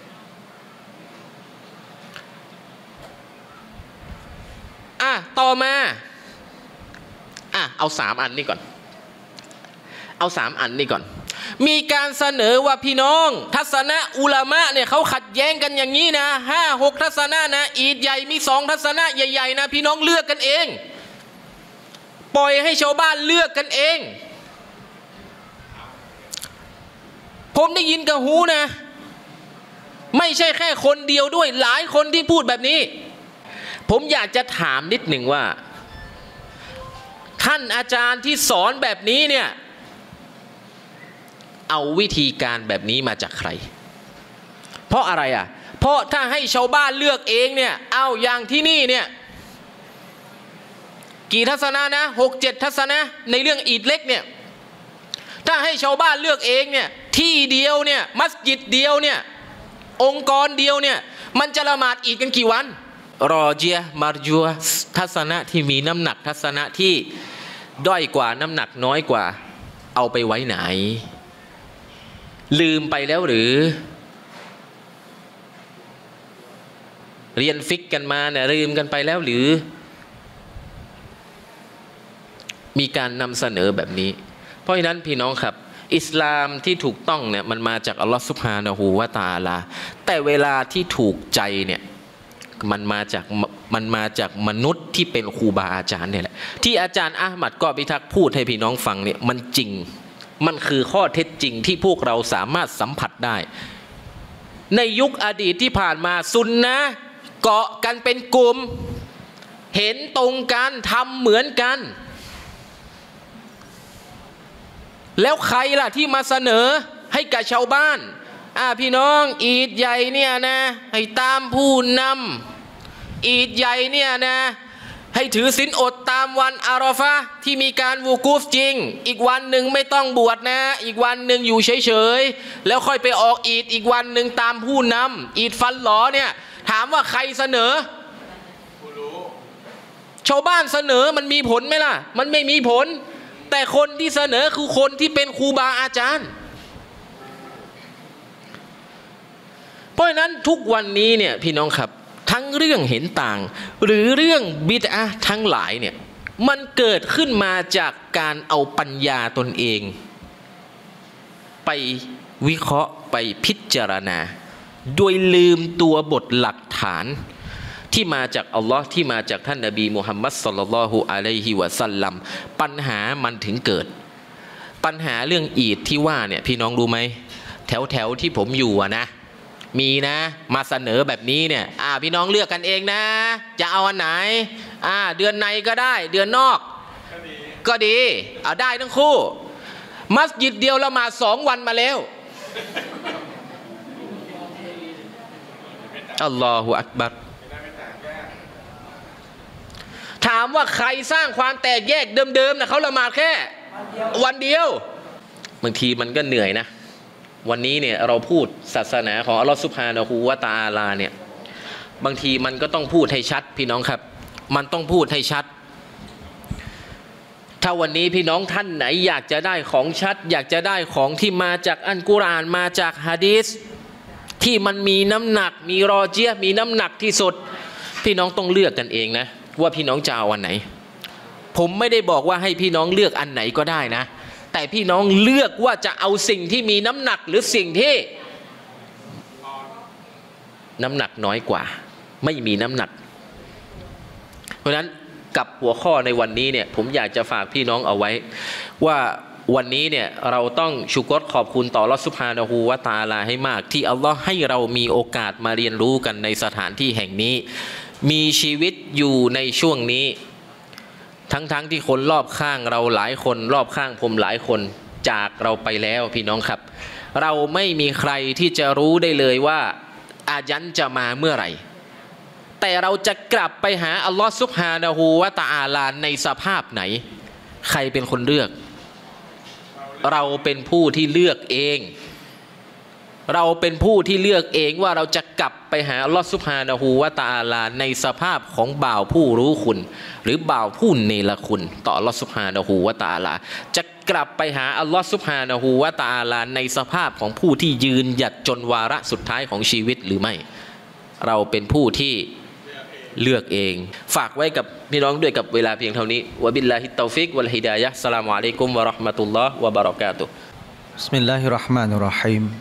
ต่อมาเอา3อันนี้ก่อนมีการเสนอว่าพี่น้องทัศนะอุลามะเนี่ยเขาขัดแย้งกันอย่างนี้นะ5-6ทัศนะนะอีดใหญ่มี2ทัศนะใหญ่ๆนะพี่น้องเลือกกันเองปล่อยให้ชาวบ้านเลือกกันเองผมได้ยินกับหูนะไม่ใช่แค่คนเดียวด้วยหลายคนที่พูดแบบนี้ผมอยากจะถามนิดหนึ่งว่าท่านอาจารย์ที่สอนแบบนี้เนี่ยเอาวิธีการแบบนี้มาจากใครเพราะอะไรเพราะถ้าให้ชาวบ้านเลือกเองเนี่ยเอาอย่างที่นี่เนี่ยกี่ทัศนะนะ6-7ทัศนะในเรื่องอีดเล็กเนี่ยถ้าให้ชาวบ้านเลือกเองเนี่ยที่เดียวเนี่ยมัสยิดเดียวเนี่ยองค์กรเดียวเนี่ยมันจะละหมาดอีดกันกี่วันรอเจียมารจัวทัศนะที่มีน้ำหนักทัศนะที่ด้อยกว่าน้ำหนักน้อยกว่าเอาไปไว้ไหนลืมไปแล้วหรือเรียนฟิกกันมาเนี่ยลืมกันไปแล้วหรือมีการนำเสนอแบบนี้เพราะฉะนั้นพี่น้องครับอิสลามที่ถูกต้องเนี่ยมันมาจากอัลลอฮฺซุบฮานะฮูวะตะอาลาแต่เวลาที่ถูกใจเนี่ยมันมาจากมนุษย์ที่เป็นครูบาอาจารย์เนี่ยแหละที่อาจารย์อะห์มัดกอบิทักษ์พูดให้พี่น้องฟังเนี่ยมันจริงมันคือข้อเท็จจริงที่พวกเราสามารถสัมผัสได้ในยุคอดีตที่ผ่านมาซุนนะห์เกาะกันเป็นกลุ่มเห็นตรงกันทำเหมือนกันแล้วใครล่ะที่มาเสนอให้กับชาวบ้านพี่น้องอีดใหญ่เนี่ยนะให้ตามผู้นำอีดใหญ่เนี่ยนะให้ถือศีลอดตามวันอาราฟะห์ที่มีการวูกูฟจริงอีกวันหนึ่งไม่ต้องบวชนะอีกวันหนึ่งอยู่เฉยๆแล้วค่อยไปออกอีดอีกวันหนึ่งตามผู้นำอีดฟันหลอเนี่ยถามว่าใครเสนอชาวบ้านเสนอมันมีผลไหมล่ะมันไม่มีผลแต่คนที่เสนอคือคนที่เป็นครูบาอาจารย์เพราะฉะนั้นทุกวันนี้เนี่ยพี่น้องครับทั้งเรื่องเห็นต่างหรือเรื่องบิดอะห์ทั้งหลายเนี่ยมันเกิดขึ้นมาจากการเอาปัญญาตนเองไปวิเคราะห์ไปพิจารณาโดยลืมตัวบทหลักฐานที่มาจากอัลลอฮ์ที่มาจากท่านนบีมุฮัมมัดศ็อลลัลลอฮุอะลัยฮิวะซัลลัมปัญหามันถึงเกิดปัญหาเรื่องอีดที่ว่าเนี่ยพี่น้องรู้ไหมแถวที่ผมอยู่นะมีนะมาเสนอแบบนี้เนี่ยพี่น้องเลือกกันเองนะจะเอาอันไหนเดือนในก็ได้เดือนนอกก็ดีได้ทั้งคู่มัสยิดเดียวละหมาด2 วันมาแล้วอัลลอฮุอักบัรถามว่าใครสร้างความแตกแยกเดิมๆนะเขาละหมาดแค่วันเดียวบางทีมันก็เหนื่อยนะวันนี้เนี่ยเราพูดศาสนาของอัลลอฮฺซุบฮานะฮูวะตะอาลาเนี่ยบางทีมันก็ต้องพูดให้ชัดพี่น้องครับมันต้องพูดให้ชัดถ้าวันนี้พี่น้องท่านไหนอยากจะได้ของชัดอยากจะได้ของที่มาจากอัลกุรอานมาจากหะดีษที่มันมีน้ำหนักมีรอเจียมีน้ำหนักที่สุดพี่น้องต้องเลือกกันเองนะว่าพี่น้องจะเอาอันไหนผมไม่ได้บอกว่าให้พี่น้องเลือกอันไหนก็ได้นะแต่พี่น้องเลือกว่าจะเอาสิ่งที่มีน้ำหนักหรือสิ่งที่น้ำหนักน้อยกว่าไม่มีน้ำหนักเพราะฉะนั้นกับหัวข้อในวันนี้เนี่ยผมอยากจะฝากพี่น้องเอาไว้ว่าวันนี้เนี่ยเราต้องชุกรขอบคุณต่ออัลเลาะห์ซุบฮานะฮูวะตะอาลาให้มากที่อัลลอฮ์ให้เรามีโอกาสมาเรียนรู้กันในสถานที่แห่งนี้มีชีวิตอยู่ในช่วงนี้ทั้งที่คนรอบข้างเราหลายคนรอบข้างผมหลายคนจากเราไปแล้วพี่น้องครับเราไม่มีใครที่จะรู้ได้เลยว่าอาญันจะมาเมื่อไหร่แต่เราจะกลับไปหาอัลลอฮ์ซุบฮานะฮูวะตะอาลาในสภาพไหนใครเป็นคนเลือกเราเป็นผู้ที่เลือกเองเราเป็นผู้ที่เลือกเองว่าเราจะกลับไปหาอัลลอฮ์ซุบฮานะฮูวะตะอาลาในสภาพของบ่าวผู้รู้คุณหรือบ่าวผู้เนรคุณต่ออัลลอฮ์ซุบฮานะฮูวะตะอาลาจะกลับไปหาอัลลอฮ์ซุบฮานะฮูวะตะอาลาในสภาพของผู้ที่ยืนหยัดจนวาระสุดท้ายของชีวิตหรือไม่เราเป็นผู้ที่เลือกเองฝากไว้กับพี่น้องด้วยกับเวลาเพียงเท่านี้วะบิลลาฮิตตอฟิกวัลฮิดายะฮ์อัสสลามุอะลัยกุมวะเราะห์มะตุลลอฮ์วะบะเราะกาตุฮ์บิสมิลลาฮิรเราะห์มานิรเราะฮีม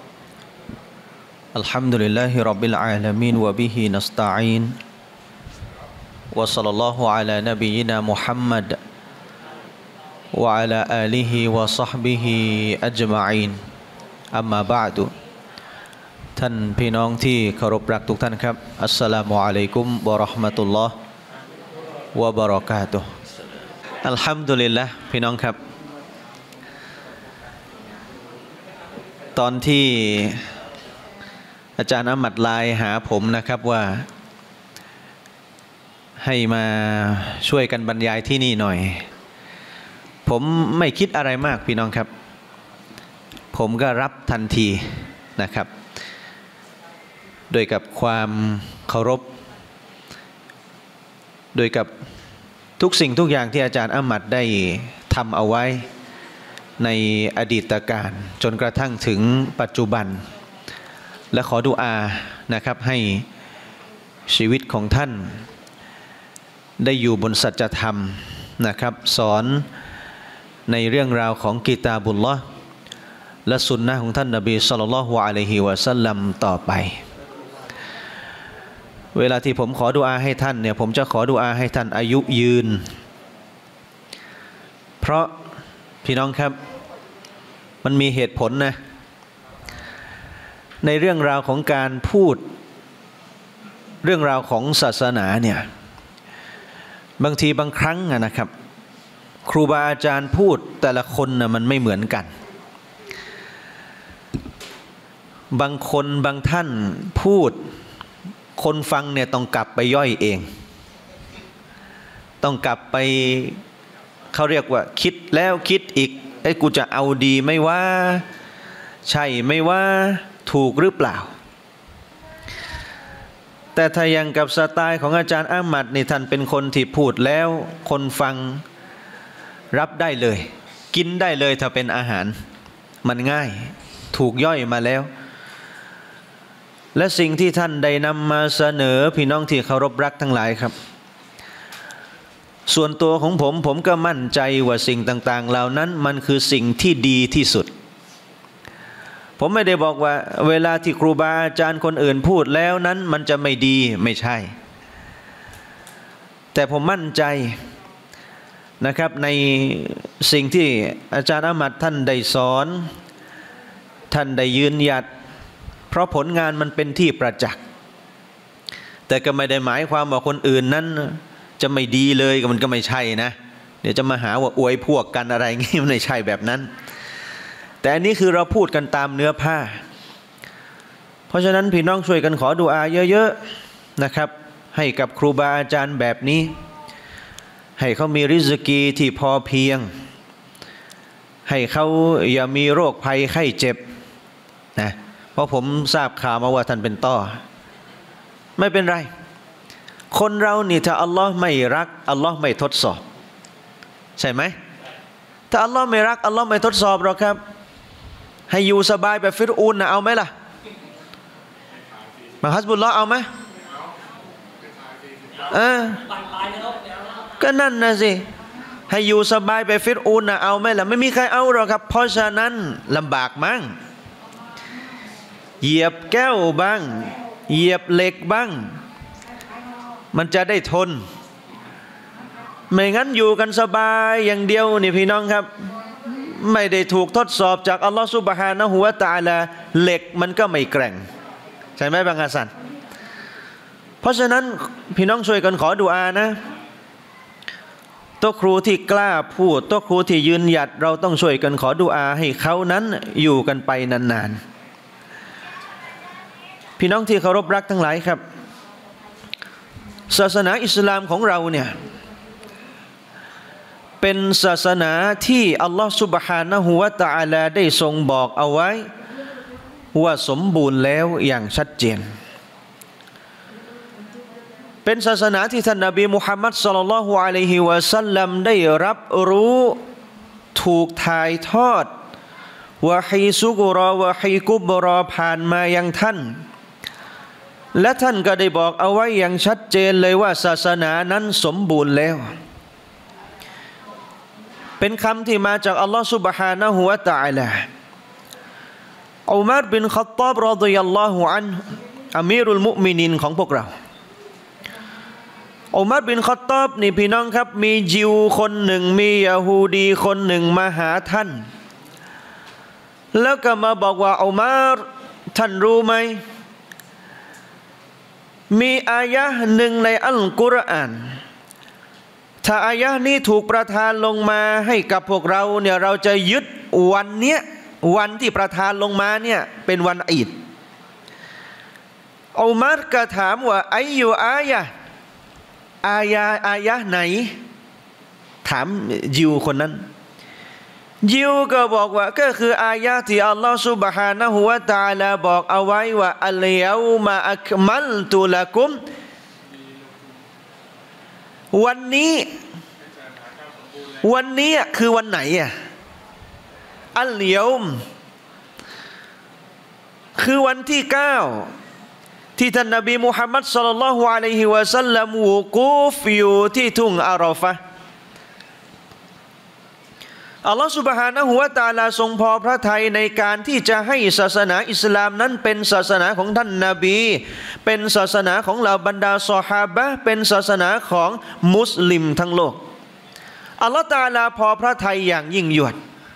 อัลฮัมดุลิลลาฮิร็อบบิลอาลามีนวะบิฮินัสตะอีนวะศ็อลลัลลอฮุอะลานบียินามุฮัมมัดวะอะลาอาลิฮิวะศ็อฮบิฮิอัจมะอีนอัมมาบะอ์ดุท่านพี่น้องที่เคารพรักทุกท่านครับอัสสลามุอะลัยกุมวะเราะห์มะตุลลอฮ์วะบะเราะกาตุฮ์อัลฮัมดุลิลละห์พี่น้องครับตอนที่อาจารย์อะห์มัดไลน์หาผมนะครับว่าให้มาช่วยกันบรรยายที่นี่หน่อยผมไม่คิดอะไรมากพี่น้องครับผมก็รับทันทีนะครับโดยกับความเคารพโดยกับทุกสิ่งทุกอย่างที่อาจารย์อามัดได้ทำเอาไว้ในอดีตการจนกระทั่งถึงปัจจุบันและขอดุอานะครับให้ชีวิตของท่านได้อยู่บนสัจธรรมนะครับสอนในเรื่องราวของกิตาบุลลอฮ์และสุนนะของท่านนบีศ็อลลัลลอฮุอะลัยฮิวะซัลลัมต่อไปเวลาที่ผมขอดุอาให้ท่านเนี่ยผมจะขอดุอาให้ท่านอายุยืนเพราะพี่น้องครับมันมีเหตุผลนะในเรื่องราวของการพูดเรื่องราวของศาสนาเนี่ยบางทีบางครั้งนะครับครูบาอาจารย์พูดแต่ละคนนะมันไม่เหมือนกันบางคนบางท่านพูดคนฟังเนี่ยต้องกลับไปย่อยเองต้องกลับไปเขาเรียกว่าคิดแล้วคิดอีกไอ้กูจะเอาดีไม่ว่าใช่ไม่ว่าถูกหรือเปล่าแต่ถ้ายังกับสไตล์ของอาจารย์อามัดนี่ท่านเป็นคนที่พูดแล้วคนฟังรับได้เลยกินได้เลยถ้าเป็นอาหารมันง่ายถูกย่อยมาแล้วและสิ่งที่ท่านได้นำมาเสนอพี่น้องที่เคารพรักทั้งหลายครับส่วนตัวของผมก็มั่นใจว่าสิ่งต่างๆเหล่านั้นมันคือสิ่งที่ดีที่สุดผมไม่ได้บอกว่าเวลาที่ครูบาอาจารย์คนอื่นพูดแล้วนั้นมันจะไม่ดีไม่ใช่แต่ผมมั่นใจนะครับในสิ่งที่อาจารย์อามัดท่านได้สอนท่านได้ยืนหยัดเพราะผลงานมันเป็นที่ประจักษ์แต่ก็ไม่ได้หมายความว่าคนอื่นนั้นจะไม่ดีเลยมันก็ไม่ใช่นะเดี๋ยวจะมาหาว่าอวยพวกกันอะไรงี้มันไม่ใช่แบบนั้นแต่อันนี้คือเราพูดกันตามเนื้อผ้าเพราะฉะนั้นพี่น้องช่วยกันขอดุอาเยอะๆนะครับให้กับครูบาอาจารย์แบบนี้ให้เขามีริสกีที่พอเพียงให้เขาอย่ามีโรคภัยไข้เจ็บนะเพราะผมทราบข่าวมาว่าท่านเป็นต้อไม่เป็นไรคนเรานี่ถ้าอัลลอฮ์ไม่รักอัลลอฮ์ไม่ทดสอบใช่ไหมถ้าอัลลอฮ์ไม่รักอัลลอฮ์ไม่ทดสอบหรอกครับให้อยู่สบายแบบฟิรอูนนะเอาไหมล่ะมาฮัสบุลลอฮ์เอาไหมก็นั่นนะสิให้อยู่สบายแบบฟิรอูนนะเอาไหมล่ะไม่มีใครเอาหรอกครับเพราะฉะนั้นลำบากมั้งเหยียบแก้วบ้างเหยียบเหล็กบ้างมันจะได้ทนไม่งั้นอยู่กันสบายอย่างเดียวนี่พี่น้องครับไม่ได้ถูกทดสอบจากอัลลอฮฺซุบฮานะฮูวะตะอาลาเหล็กมันก็ไม่แกร่งใช่ไหมบางอาสันเพราะฉะนั้นพี่น้องช่วยกันขอดุอานะโต๊ะครูที่กล้าพูดโต๊ะครูที่ยืนหยัดเราต้องช่วยกันขอดุอาให้เขานั้นอยู่กันไปนานๆพี่น้องที่เคารพรักทั้งหลายครับศาสนาอิสลามของเราเนี่ยเป็นศาสนาที่อัลลอฮฺซุบฮานะฮูวะตะอาลาได้ทรงบอกเอาไว้ว่าสมบูรณ์แล้วอย่างชัดเจนเป็นศาสนาที่ท่านนบีมุฮัมมัดศ็อลลัลลอฮุอะลัยฮิวะซัลลัมได้รับรู้ถูกถ่ายทอดวะฮีซุกรอวะฮีกุบรอผ่านมายังท่านและท่านก็ได้บอกเอาไว้อย่างชัดเจนเลยว่าศาสนานั้นสมบูรณ์แล้วเป็นคำที่มาจากอัลลอฮฺ سبحانه และ تعالى อุมัรบินค็อฏฏอบรอฎิยัลลอฮุอันฮุอามีรุลมุอ์มินีนของพวกเราอุมัรบินค็อฏฏอบนี่พี่น้องครับมียิวคนหนึ่งมียะฮูดีคนหนึ่งมาหาท่านแล้วก็มาบอกว่าอุมัรท่านรู้ไหมมีอายะห์หนึ่งในอัลกุรอานถ้าอายะห์นี้ถูกประทานลงมาให้กับพวกเราเนี่ยเราจะยึดวันเนี้ยวันที่ประทานลงมาเนี่ยเป็นวันอีดอุมัรก็ถามว่าอัยยูอายะห์ไหนถามยิวคนนั้นยิวก็บอกว่าก็คืออายะห์ที่อัลลอฮฺซุบฮานะฮูวะตะอาลาบอกเอาไว้ว่าอัลยาอุมะอักมัลตุละกุมวันนี้คือวันไหนอ่ะอัลเยอมคือวันที่9ที่ท่านนบีมุฮัมมัดศ็อลลัลลอฮุอะลัยฮิวะซัลลัมวุกูฟอยู่ที่ทุ่งอาราฟะห์อัลลอฮฺซุบฮานะฮูวะตะอาลาทรงพอพระทัยในการที่จะให้ศาสนาอิสลามนั้นเป็นศาสนาของท่านนบีเป็นศาสนาของเหล่าบรรดาซอฮาบะห์เป็นศาสนาของมุสลิมทั้งโลกอัลลอฮฺตะอาลาพอพระทัยอย่างยิ่งยวด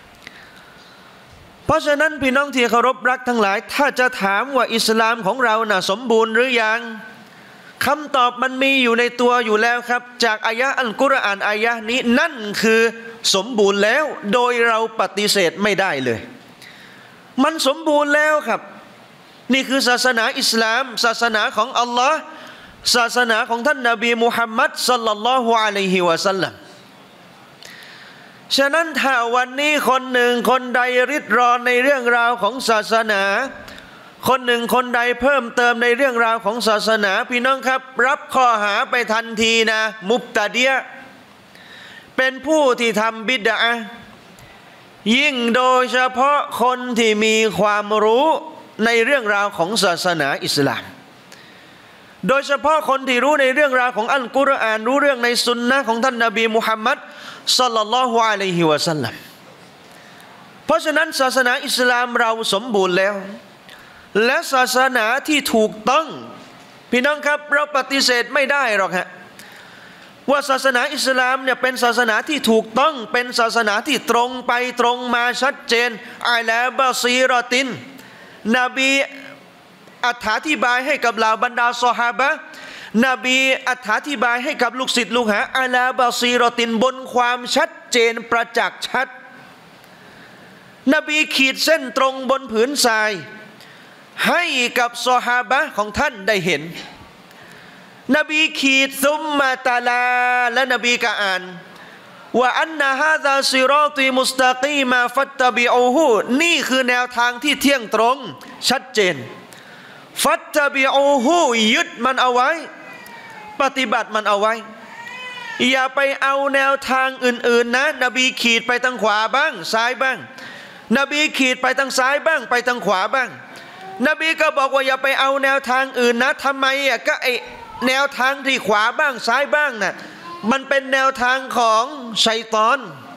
เพราะฉะนั้นพี่น้องที่เคารพรักทั้งหลายถ้าจะถามว่าอิสลามของเราน่ะสมบูรณ์หรือยังคำตอบมันมีอยู่ในตัวอยู่แล้วครับจากอายะห์อัลกุรอานอายะห์นี้นั่นคือสมบูรณ์แล้วโดยเราปฏิเสธไม่ได้เลยมันสมบูรณ์แล้วครับนี่คือศาสนาอิสลามศาสนาของอัลลอฮ์ศาสนาของท่านนบีมุฮัมมัดศ็อลลัลลอฮุอะลัยฮิวะซัลลัมฉะนั้นถ้าวันนี้คนหนึ่งคนใดริดรอนในเรื่องราวของศาสนาคนหนึ่งคนใดเพิ่มเติมในเรื่องราวของศาสนาพี่น้องครับรับข้อหาไปทันทีนะมุบตะดียะห์เป็นผู้ที่ทำบิดอะห์ยิ่งโดยเฉพาะคนที่มีความรู้ในเรื่องราวของศาสนาอิสลามโดยเฉพาะคนที่รู้ในเรื่องราวของอัลกุรอานรู้เรื่องในสุนนะของท่านนบีมุฮัมมัดศ็อลลัลลอฮุอะลัยฮิวะซัลลัมเพราะฉะนั้นศาสนาอิสลามเราสมบูรณ์แล้วและศาสนาที่ถูกต้องพี่น้องครับเราปฏิเสธไม่ได้หรอกฮะว่าศาสนาอิสลามเนี่ยเป็นศาสนาที่ถูกต้องเป็นศาสนาที่ตรงไปตรงมาชัดเจนอะลาบะซีรอตินนบีอธิบายให้กับเหล่าบรรดาซอฮาบะห์นบีอธิบายให้กับลูกศิษย์ลูกหาอะลาบะซีรอตินบนความชัดเจนประจักษ์ชัดนบีขีดเส้นตรงบนผืนทรายให้กับซอฮาบะห์ของท่านได้เห็นนบีขีดซุมมาตะลาและนบีก็อ่านว่าอันนะฮาซาซิรอตีมุสตะกีมาฟัตตะบิอูฮูนี่คือแนวทางที่เที่ยงตรงชัดเจนฟัตตะบิอูฮูยึดมันเอาไว้ปฏิบัติมันเอาไว้อย่าไปเอาแนวทางอื่นๆนะนบีขีดไปทางขวาบ้างซ้ายบ้างนบีขีดไปทางซ้ายบ้างไปทางขวาบ้างนบีก็บอกว่าอย่าไปเอาแนวทางอื่นนะทำไมอ่ะก็ไอแนวทางที่ขวาบ้างซ้ายบ้างน่ะมันเป็นแนวทางของชัยฏอน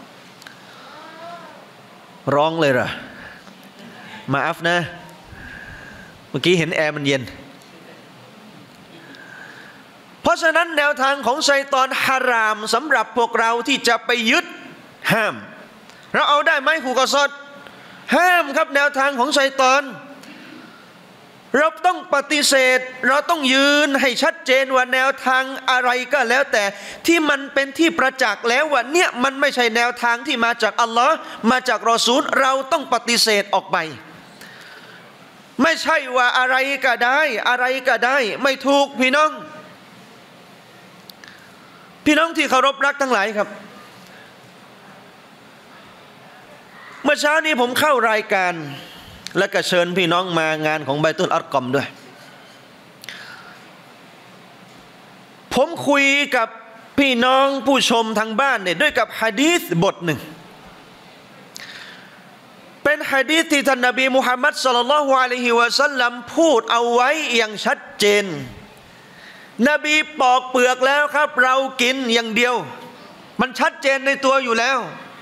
ร้องเลยเหรอมาอัฟนะเมื่อกี้เห็นแอร์มันเย็นเพราะฉะนั้นแนวทางของชัยฏอนฮารามสำหรับพวกเราที่จะไปยึดห้ามเราเอาได้ไหมครูกอซอดห้ามครับแนวทางของชัยฏอนเราต้องปฏิเสธเราต้องยืนให้ชัดเจนว่าแนวทางอะไรก็แล้วแต่ที่มันเป็นที่ประจักษ์แล้วว่าเนี่ยมันไม่ใช่แนวทางที่มาจากอัลลอฮ์มาจากรอซูลเราต้องปฏิเสธออกไปไม่ใช่ว่าอะไรก็ได้อะไรก็ได้ไม่ถูกพี่น้องที่เคารพรักทั้งหลายครับเมื่อเช้านี้ผมเข้ารายการและก็เชิญพี่น้องมางานของไบตุลอัรกอมด้วยผมคุยกับพี่น้องผู้ชมทางบ้านเนี่ยด้วยกับหะดีษบทหนึ่งเป็นหะดีษที่ท่านนบีมุฮัมมัดศ็อลลัลลอฮุอะลัยฮิวะซัลลัมพูดเอาไว้อย่างชัดเจนนบีปอกเปลือกแล้วครับเรากินอย่างเดียวมันชัดเจนในตัวอยู่แล้ว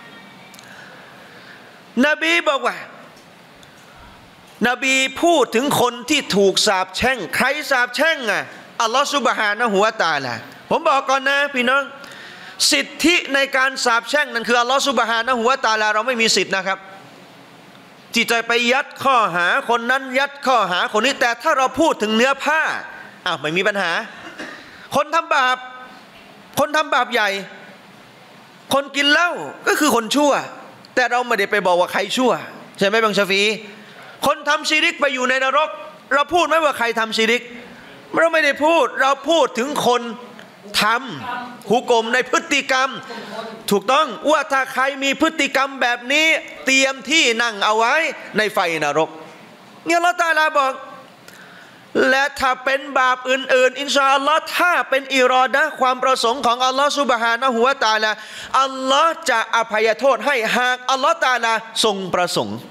นบีบอกว่านบีพูดถึงคนที่ถูกสาปแช่งใครสาปแช่งอ่ะอัลลอฮฺซุบฮานะฮูวะตะอาลาผมบอกก่อนนะพี่น้องสิทธิในการสาปแช่งนั่นคืออัลลอฮฺซุบฮานะฮูวะตะอาลาเราไม่มีสิทธินะครับที่จะไปยัดข้อหาคนนั้นยัดข้อหาคนนี้แต่ถ้าเราพูดถึงเนื้อผ้าไม่มีปัญหาคนทำบาปใหญ่คนกินเหล้าก็คือคนชั่วแต่เราไม่ได้ไปบอกว่าใครชั่วใช่ไหมบังชาฟีคนทำชิริกไปอยู่ในนรกเราพูดไหมว่าใครทำชิริกเราไม่ได้พูดเราพูดถึงคนทำหุกมในพฤติกรรมถูกต้องว่าถ้าใครมีพฤติกรรมแบบนี้เตรียมที่นั่งเอาไว้ในไฟนรกเนี่ยอัลเลาะห์ตะอาลาบอกและถ้าเป็นบาปอื่นๆอินชาอัลลอฮ์ถ้าเป็นอิรอดะห์ความประสงค์ของอัลลอฮ์ซุบฮานะฮูวะตะอาลาอัลลอฮ์จะอภัยโทษให้หากอัลลอฮ์ตะอาลาทรงประสงค์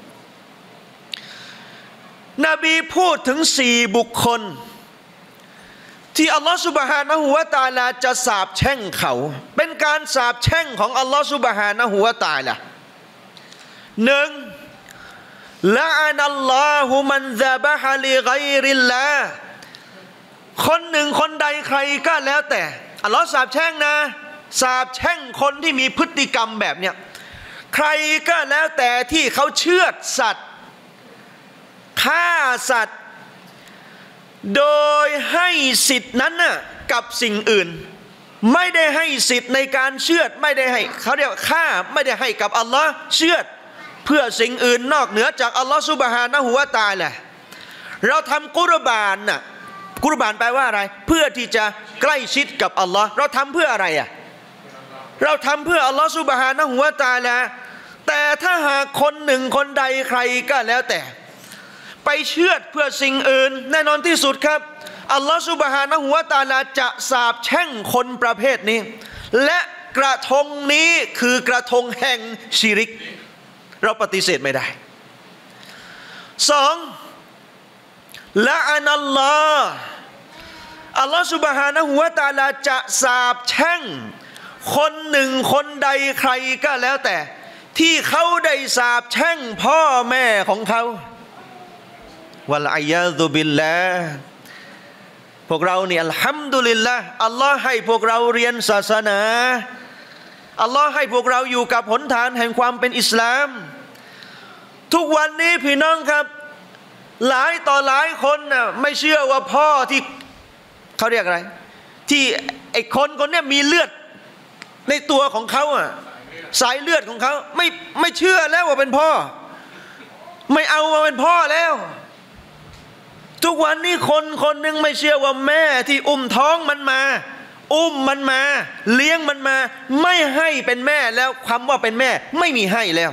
นบีพูดถึง4บุคคลที่อัลลอฮ์ซุบฮานะฮูวะตะอาลาจะสาปแช่งเขาเป็นการสาปแช่งของอัลลอฮ์ซุบฮานะฮูวะตะอาลาหนึ่งละอานัลลอฮุมันซะบะฮะลิฆอยริลลาห์คนหนึ่งคนใดใครก็แล้วแต่อัลลอฮ์สาปแช่งนะสาปแช่งคนที่มีพฤติกรรมแบบเนี้ยใครก็แล้วแต่ที่เขาเชือดสัตว์ฆ่าสัตว์โดยให้สิทธินั้นน่ะกับสิ่งอื่นไม่ได้ให้สิทธิ์ในการเชือดไม่ได้ให้เขาเรียกฆ่าไม่ได้ให้กับอัลลอฮ์เชือดเพื่อสิ่งอื่นนอกเหนือจากอัลลอฮ์ซุบฮานะฮูวะตะอาลาเราทำกุรบานน่ะกุรบานแปลว่าอะไรเพื่อที่จะใกล้ชิดกับอัลลอฮ์เราทำเพื่ออะไรอ่ะเราทำเพื่ออัลลอฮ์ซุบฮานะฮูวะตะอาลาแต่ถ้าหากคนหนึ่งคนใดใครก็แล้วแต่ไปเชือดเพื่อสิ่งอื่นแน่นอนที่สุดครับอัลลอฮฺซุบฮานะฮูวะตะอาลาจะสาปแช่งคนประเภทนี้และกระทงนี้คือกระทงแห่งชิริกเราปฏิเสธไม่ได้สองละอานัลลอฮ์อัลลอฮฺซุบฮานะฮูวะตะอาลาจะสาปแช่งคนหนึ่งคนใดใครก็แล้วแต่ที่เขาได้สาปแช่งพ่อแม่ของเขาวัลอียาซุบิลลาห์พวกเราเนี่ยอัลฮัมดุลิลละห์อัลลอฮ์ให้พวกเราเรียนศาสนาอัลลอฮ์ให้พวกเราอยู่กับหนทางแห่งความเป็นอิสลามทุกวันนี้พี่น้องครับหลายต่อหลายคนน่ะไม่เชื่อว่าพ่อที่เขาเรียกอะไรที่ไอ้คนคนนี้มีเลือดในตัวของเขาอ่ะสายเลือดของเขาไม่เชื่อแล้วว่าเป็นพ่อไม่เอามาเป็นพ่อแล้วทุกวันนี้คนหนึ่งไม่เชื่อว่าแม่ที่อุ้มท้องมันมาอุ้มมันมาเลี้ยงมันมาไม่ให้เป็นแม่แล้วคำว่าเป็นแม่ไม่มีให้แล้ว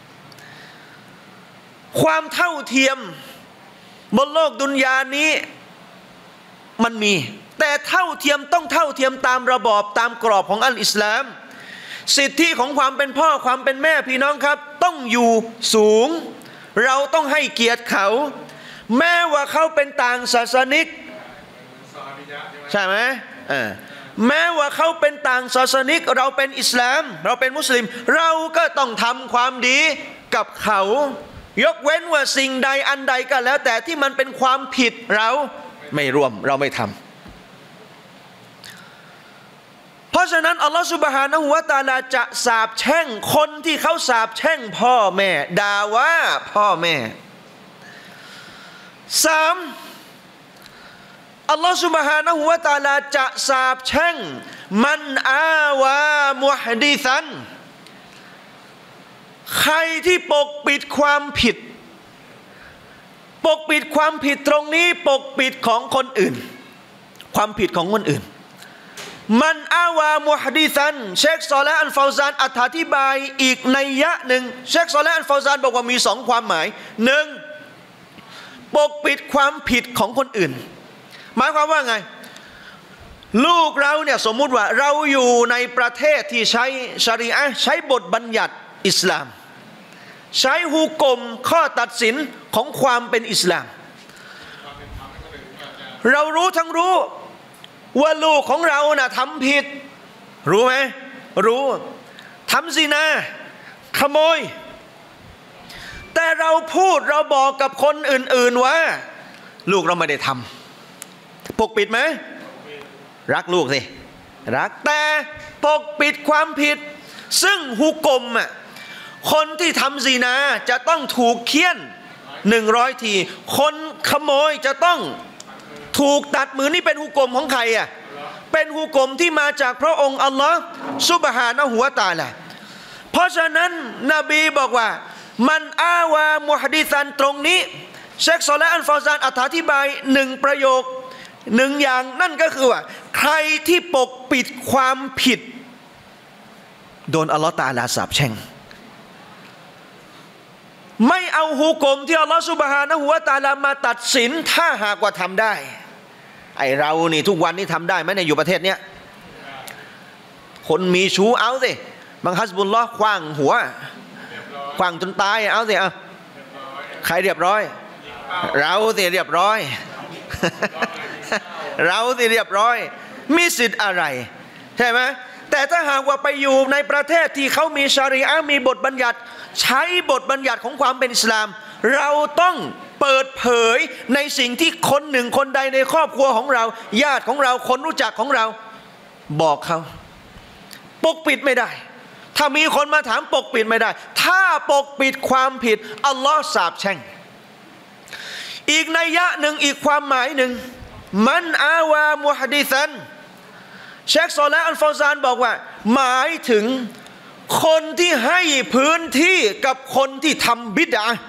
ความเท่าเทียมบนโลกดุนยานี้มันมีแต่เท่าเทียมต้องเท่าเทียมตามระบอบตามกรอบของอัลอิสลามสิทธิของความเป็นพ่อความเป็นแม่พี่น้องครับต้องอยู่สูงเราต้องให้เกียรติเขาแม้ว่าเขาเป็นต่างศาสนิกใช่ไหมแม้ว่าเขาเป็นต่างศาสนิกเราเป็นอิสลามเราเป็นมุสลิมเราก็ต้องทำความดีกับเขายกเว้นว่าสิ่งใดอันใดก็แล้วแต่ที่มันเป็นความผิดเราไม่ร่วมเราไม่ทำเพราะฉะนั้นอัลลอฮฺซุบฮานะฮูวะตะอาลาจะสาปแช่งคนที่เขาสาปแช่งพ่อแม่ด่าว่าพ่อแม่สามอัลลอฮฺซุบฮานะฮูวะตะอาลาจะสาปแช่งมันอาวามุฮดิซันใครที่ปกปิดความผิดปกปิดความผิดตรงนี้ปกปิดของคนอื่นความผิดของคนอื่นมันอาวามุฮดิซันเชคซอเลห์อัลฟาวซานอธิบายอีกนัยยะหนึ่งเชคซอเลห์อัลฟาวซานบอกว่ามีสองความหมายหนึ่งปกปิดความผิดของคนอื่นหมายความว่าไงลูกเราเนี่ยสมมุติว่าเราอยู่ในประเทศที่ใช้ชะรีอะห์ใช้บทบัญญัติอิสลามใช้ฮุกมข้อตัดสินของความเป็นอิสลามเรารู้ทั้งรู้ว่าลูกของเราน่ะทำผิดรู้ไหมรู้ทำซินาขโมยแต่เราพูดเราบอกกับคนอื่นๆว่าลูกเราไม่ได้ทำปกปิดไหมรักลูกสิรักแต่ปกปิดความผิดซึ่งฮุกมอ่ะคนที่ทำซินาจะต้องถูกเฆี่ยน100 ทีคนขโมยจะต้องถูกตัดมือนี่เป็นฮุกมของใครอ่ะเป็นฮุกมที่มาจากพระองค์อัลลอฮ์ซุบฮานะฮูวะตะอาลาเพราะฉะนั้นนบีบอกว่ามันอาวามุฮดิซันตรงนี้เชคซอเลห์อัลฟาวซานอธิบาย1ประโยค1อย่างนั่นก็คือว่าใครที่ปกปิดความผิดโดนอัลลอฮ์ตะอาลาสาปแช่งไม่เอาฮุกมที่อัลลอฮฺซุบฮานะฮูวะตะอาลามาตัดสินถ้าหากว่าทำได้ไอเรานี่ทุกวันนี้ทำได้ไหมเนี่ยอยู่ประเทศเนี้ยคนมีชู้เอาสิบังฮัสบุลลอฮ์ขว้างหัวขว้างจนตายเอาสิเอาใครเรียบร้อยเราสิเรียบร้อยเราสิเรียบร้อยมีสิทธิ์อะไรใช่ไหมแต่ถ้าหากว่าไปอยู่ในประเทศที่เขามีชารีอะห์มีบทบัญญัติใช้บทบัญญัติของความเป็นอิสลามเราต้องเปิดเผยในสิ่งที่คนหนึ่งคนใดในครอบครัวของเราญาติของเราคนรู้จักของเราบอกเขาปกปิดไม่ได้ถ้ามีคนมาถามปกปิดไม่ได้ถ้าปกปิดความผิดอัลลอฮ์สาปแช่งอีกนัยยะหนึ่งอีกความหมายหนึ่งมันอาวามุฮดิซันเชคซอและอัลฟาวซานบอกว่าหมายถึงคนที่ให้พื้นที่กับคนที่ทำบิดอะห์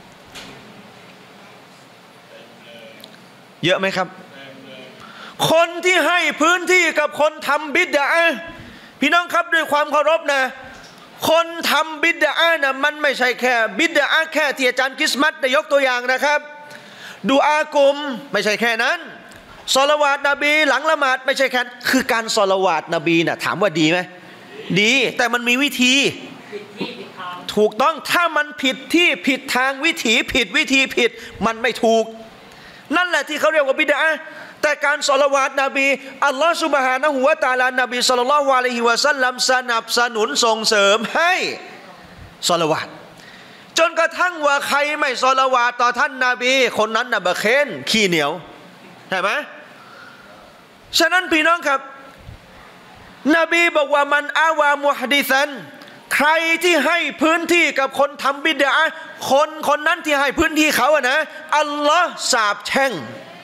เยอะไหมครับคนที่ให้พื้นที่กับคนทำบิดอะห์พี่น้องครับด้วยความเคารพนะคนทำบิดอะห์นะมันไม่ใช่แค่บิดอะห์แค่ที่อาจารย์กิสมัตได้ยกตัวอย่างนะครับดูอากุมไม่ใช่แค่นั้นศอลาวาตนบีหลังละหมาดไม่ใช่แค่คือการศอลาวาตนบีนะถามว่าดีไหมดีแต่มันมีวิธีถูกต้องถ้ามันผิดที่ผิดทางวิถีผิดวิธีผิดมันไม่ถูกนั่นแหละที่เขาเรียกว่าบิดอะห์แต่การศอลาวาตนบีอัลลอฮฺซุบฮานะฮูวะตะอาลานบีศ็อลลัลลอฮุอะลัยฮิวะซัลลัมสนับสนุนส่งเสริมให้ศอลาวาตจนกระทั่งว่าใครไม่ศอลาวาตต่อท่านนบีคนนั้นน่ะบะเคนขี้เหนียวใช่ไหมฉะนั้นพี่น้องครับนบีบอกว่ามันอาวามุฮดิซันใครที่ให้พื้นที่กับคนทำบิดอะห์คนนั้นที่ให้พื้นที่เขาอะนะอัลลอฮ์สาปแช่ง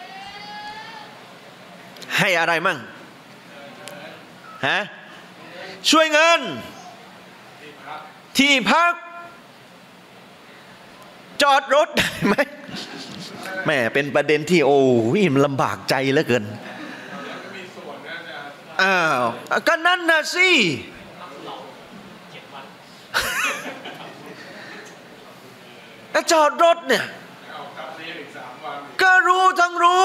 ให้อะไรมั่งฮะช่วยเงินที่พักจอดรถได้ไหมแม่เป็นประเด็นที่โอ้ยมันลำบากใจเหลือเกินอ้าวก็นั่นนะสิจอดรถเนี่ยก็รู้ทั้งรู้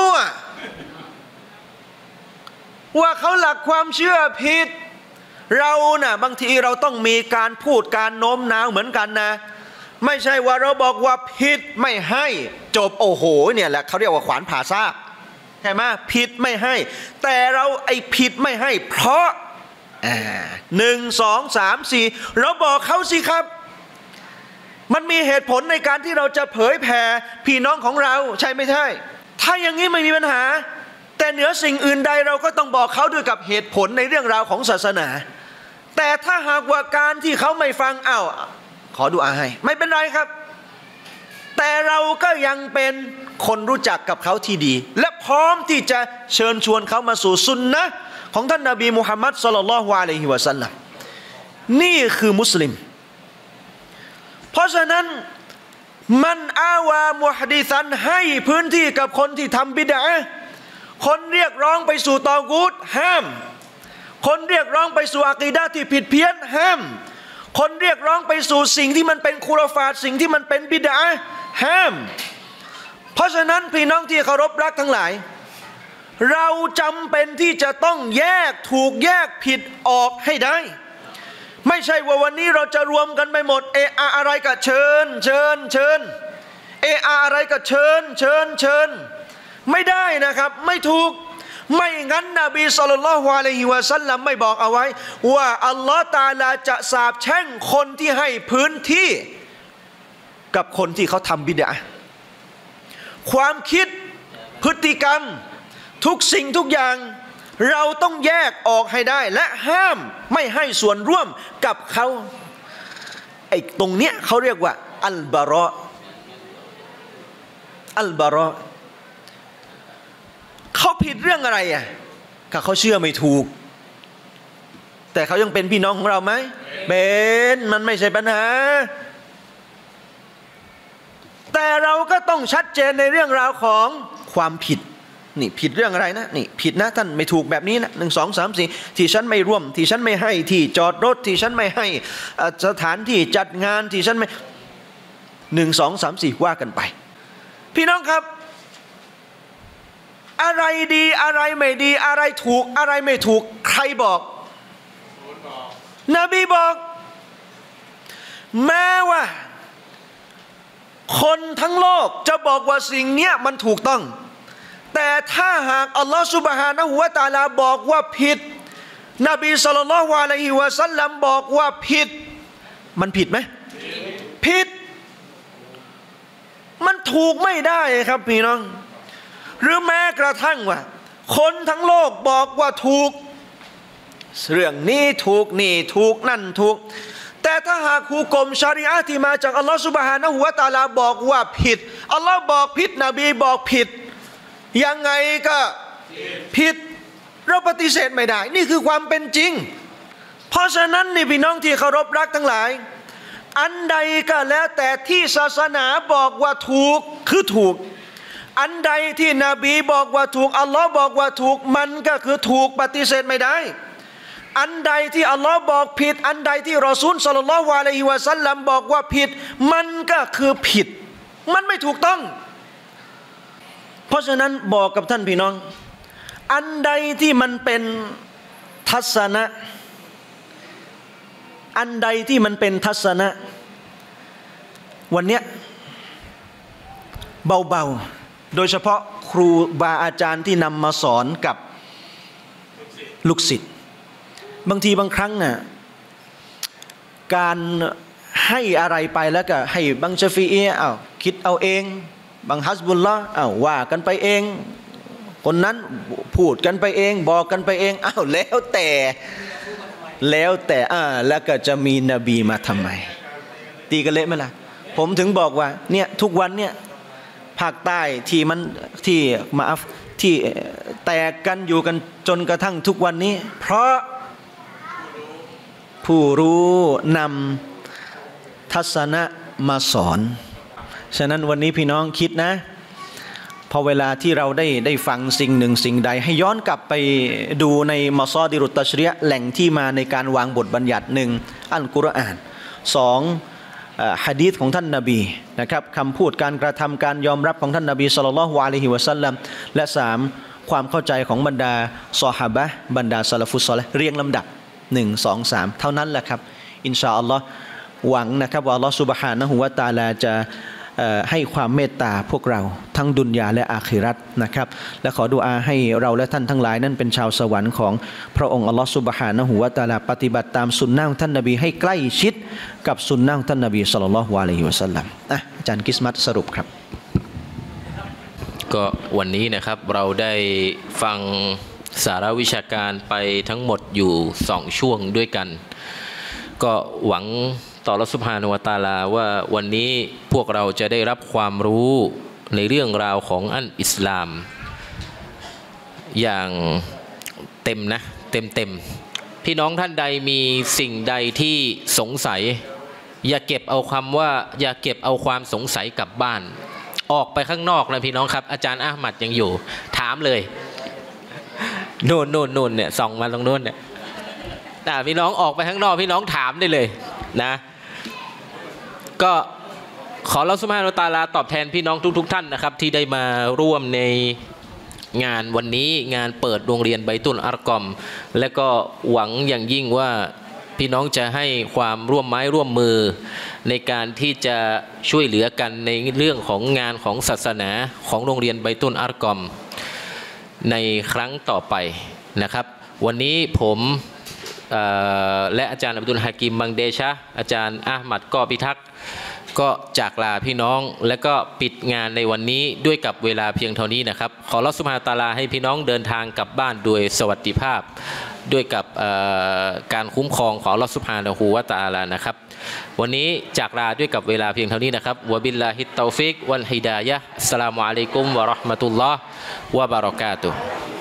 ว่าเขาหลักความเชื่อผิดเราน่ะบางทีเราต้องมีการพูดการโน้มน้าวเหมือนกันนะไม่ใช่ว่าเราบอกว่าผิดไม่ให้จบโอ้โหเนี่ยแหละเขาเรียกว่าขวานผ่าซากใช่ไหมผิดไม่ให้แต่เราไอ้ผิดไม่ให้เพราะ1 2 3 4เราบอกเขาสิครับมันมีเหตุผลในการที่เราจะเผยแผ่พี่น้องของเราใช่ไม่ใช่ถ้าอย่างนี้ไม่มีปัญหาแต่เหนือสิ่งอื่นใดเราก็ต้องบอกเขาด้วยกับเหตุผลในเรื่องราวของศาสนาแต่ถ้าหากว่าการที่เขาไม่ฟังขอดุอาให้ไม่เป็นไรครับแต่เราก็ยังเป็นคนรู้จักกับเขาที่ดีและพร้อมที่จะเชิญชวนเขามาสู่ซุนนะห์ของท่านนบีมุฮัมมัดศ็อลลัลลอฮุอะลัยฮิวะซัลลัมนี่คือมุสลิมเพราะฉะนั้นมันอาวามุฮดิซันให้พื้นที่กับคนที่ทำบิดอะห์คนเรียกร้องไปสู่ตอกูตห้ามคนเรียกร้องไปสู่อะกีดะห์ที่ผิดเพี้ยนห้ามคนเรียกร้องไปสู่สิ่งที่มันเป็นคุรฟาตสิ่งที่มันเป็นบิดอะห์ห้ามเพราะฉะนั้นพี่น้องที่เคารพรักทั้งหลายเราจำเป็นที่จะต้องแยกถูกแยกผิดออกให้ได้ไม่ใช่ว่าวันนี้เราจะรวมกันไปหมดอะไรก็เชิญอะไรก็เชิญไม่ได้นะครับไม่ถูกไม่งั้นนบีศ็อลลัลลอฮุอะลัยฮิวะซัลลัมไม่บอกเอาไว้ว่าอัลลอฮฺตะอาลาจะสาปแช่งคนที่ให้พื้นที่กับคนที่เขาทำบิดอะห์ความคิดพฤติกรรมทุกสิ่งทุกอย่างเราต้องแยกออกให้ได้และห้ามไม่ให้ส่วนร่วมกับเขาไอ้ตรงเนี้ยเขาเรียกว่าอัลบารอเขาผิดเรื่องอะไรก็เขาเชื่อไม่ถูกแต่เขายังเป็นพี่น้องของเราไหมเป็นมันไม่ใช่ปัญหาแต่เราก็ต้องชัดเจนในเรื่องราวของความผิดนี่ผิดเรื่องอะไรนะนี่ผิดนะท่านไม่ถูกแบบนี้นะ1 2 3 4ที่ฉันไม่ร่วมที่ฉันไม่ให้ที่จอดรถที่ฉันไม่ให้สถานที่จัดงานที่ฉันไม่ 1 2 3 4ว่ากันไปพี่น้องครับอะไรดีอะไรไม่ดีอะไรถูกอะไรไม่ถูกใครบอกนบีบอกแม้ว่าคนทั้งโลกจะบอกว่าสิ่งเนี้ยมันถูกต้องแต่ถ้าหากอัลลอฮฺซุบฮานะฮูวะตะอาลาบอกว่าผิดนบีศ็อลลัลลอฮุอะลัยฮิวะซัลลัมบอกว่าผิดมันผิดไหมผิดมันถูกไม่ได้ครับพี่น้องหรือแม้กระทั่งว่าคนทั้งโลกบอกว่าถูกเรื่องนี้ถูกนี่ถูกนั่นถูกแต่ถ้าหากฮุกมชะรีอะห์ที่มาจากอัลลอฮฺซุบฮานะฮูวะตะอาลาบอกว่าผิดอัลลอฮ์บอกผิดนบีบอกผิดยังไงก็ผิดเราปฏิเสธไม่ได้นี่คือความเป็นจริงเพราะฉะนั้นนี่พี่น้องที่เคารพรักทั้งหลายอันใดก็แล้วแต่ที่ศาสนาบอกว่าถูกคือถูกอันใดที่นบีบอกว่าถูกอัลลอฮ์บอกว่าถูกมันก็คือถูกปฏิเสธไม่ได้อันใดที่อัลลอฮ์บอกผิดอันใดที่รอซูลศ็อลลัลลอฮุอะลัยฮิวะซัลลัมบอกว่าผิดมันก็คือผิดมันไม่ถูกต้องเพราะฉะนั้นบอกกับท่านพี่น้องอันใดที่มันเป็นทัศนะอันใดที่มันเป็นทัศนะวันเนี้ยเบาๆโดยเฉพาะครูบาอาจารย์ที่นำมาสอนกับลูกศิษย์บางทีบางครั้งน่ะการให้อะไรไปแล้วก็ให้บังชะฟีอีคิดเอาเองบางฮัสบุลลอฮ์ว่ากันไปเองคนนั้นพูดกันไปเองบอกกันไปเองแล้วแต่แล้วก็จะมีนบีมาทำไมตีกันเละไหมล่ะผมถึงบอกว่าเนี่ยทุกวันเนี่ยภาคใต้ที่แตกกันอยู่กันจนกระทั่งทุกวันนี้เพราะผู้รู้นำทัศนะมาสอนฉะนั้นวันนี้พี่น้องคิดนะพอเวลาที่เราได้ฟังสิ่งหนึ่งสิ่งใดให้ย้อนกลับไปดูในมัซอดิรุตตัชรีอะห์แหล่งที่มาในการวางบทบัญญัติ1อัลกุรอาน2หะดีษของท่านนบีนะครับคำพูดการกระทำการยอมรับของท่านนบีศ็อลลัลลอฮุอะลัยฮิวะซัลลัมและ3ความเข้าใจของบรรดาซอฮาบะห์บรรดาซะละฟุศศอลิห์เรียงลำดับ1 2 3เท่านั้นแหละครับอินชาอัลลอฮ์หวังนะครับว่าอัลลอฮ์ซุบฮานะฮูวะตะอาลาจะให้ความเมตตาพวกเราทั้งดุนยาและอาคิเราะห์นะครับและขอดุอาให้เราและท่านทั้งหลายนั้นเป็นชาวสวรรค์ของพระองค์อัลลอฮฺซุบฮานะฮูวะตะอาลาปฏิบัติตามสุนนะของท่านนบีให้ใกล้ชิดกับสุนนะของท่านนบีศ็อลลัลลอฮุอะลัยฮิวะซัลลัมอาจารย์กิสมัตสรุปครับก็วันนี้นะครับเราได้ฟังสาระวิชาการไปทั้งหมดอยู่2ช่วงด้วยกันก็หวังต่ออัลเลาะห์ซุบฮานะฮูวะตะอาลาว่าวันนี้พวกเราจะได้รับความรู้ในเรื่องราวของอันอิสลามอย่างเต็มนะเต็มพี่น้องท่านใดมีสิ่งใดที่สงสัยอย่าเก็บเอาความสงสัยกลับบ้านออกไปข้างนอกนะพี่น้องครับอาจารย์อะห์มัดยังอยู่ถามเลยโน่นเนี่ยส่องมาตรงโน้นเนี่ยพี่น้องออกไปข้างนอกพี่น้องถามได้เลยนะก็ขออัลเลาะห์ซุบฮานะฮูวะตะอาลาตอบแทนพี่น้องทุกท่านนะครับที่ได้มาร่วมในงานวันนี้งานเปิดโรงเรียนไบตุลอัรกอมและก็หวังอย่างยิ่งว่าพี่น้องจะให้ความร่วมไม้ร่วมมือในการที่จะช่วยเหลือกันในเรื่องของงานของศาสนาของโรงเรียนไบตุลอัรกอมในครั้งต่อไปนะครับวันนี้ผมและอาจารย์อับดุลฮะกิมบังเดชะอาจารย์อะห์มัดกอพิทักษ์ก็จากลาพี่น้องและก็ปิดงานในวันนี้ด้วยกับเวลาเพียงเท่านี้นะครับขออัลเลาะห์ซุบฮานะฮูวะตะอาลาให้พี่น้องเดินทางกลับบ้านโดยสวัสดิภาพด้วยกับการคุ้มครองของอัลเลาะห์ซุบฮานะฮูวะตะอาลานะครับวันนี้จากลาด้วยกับเวลาเพียงเท่านี้นะครับวะบิลลาฮิตตอฟิกวัลฮิดายะฮ์อัสสลามุอะลัยกุมวะเราะห์มะตุลลอฮ์วะบะเราะกาตุฮ์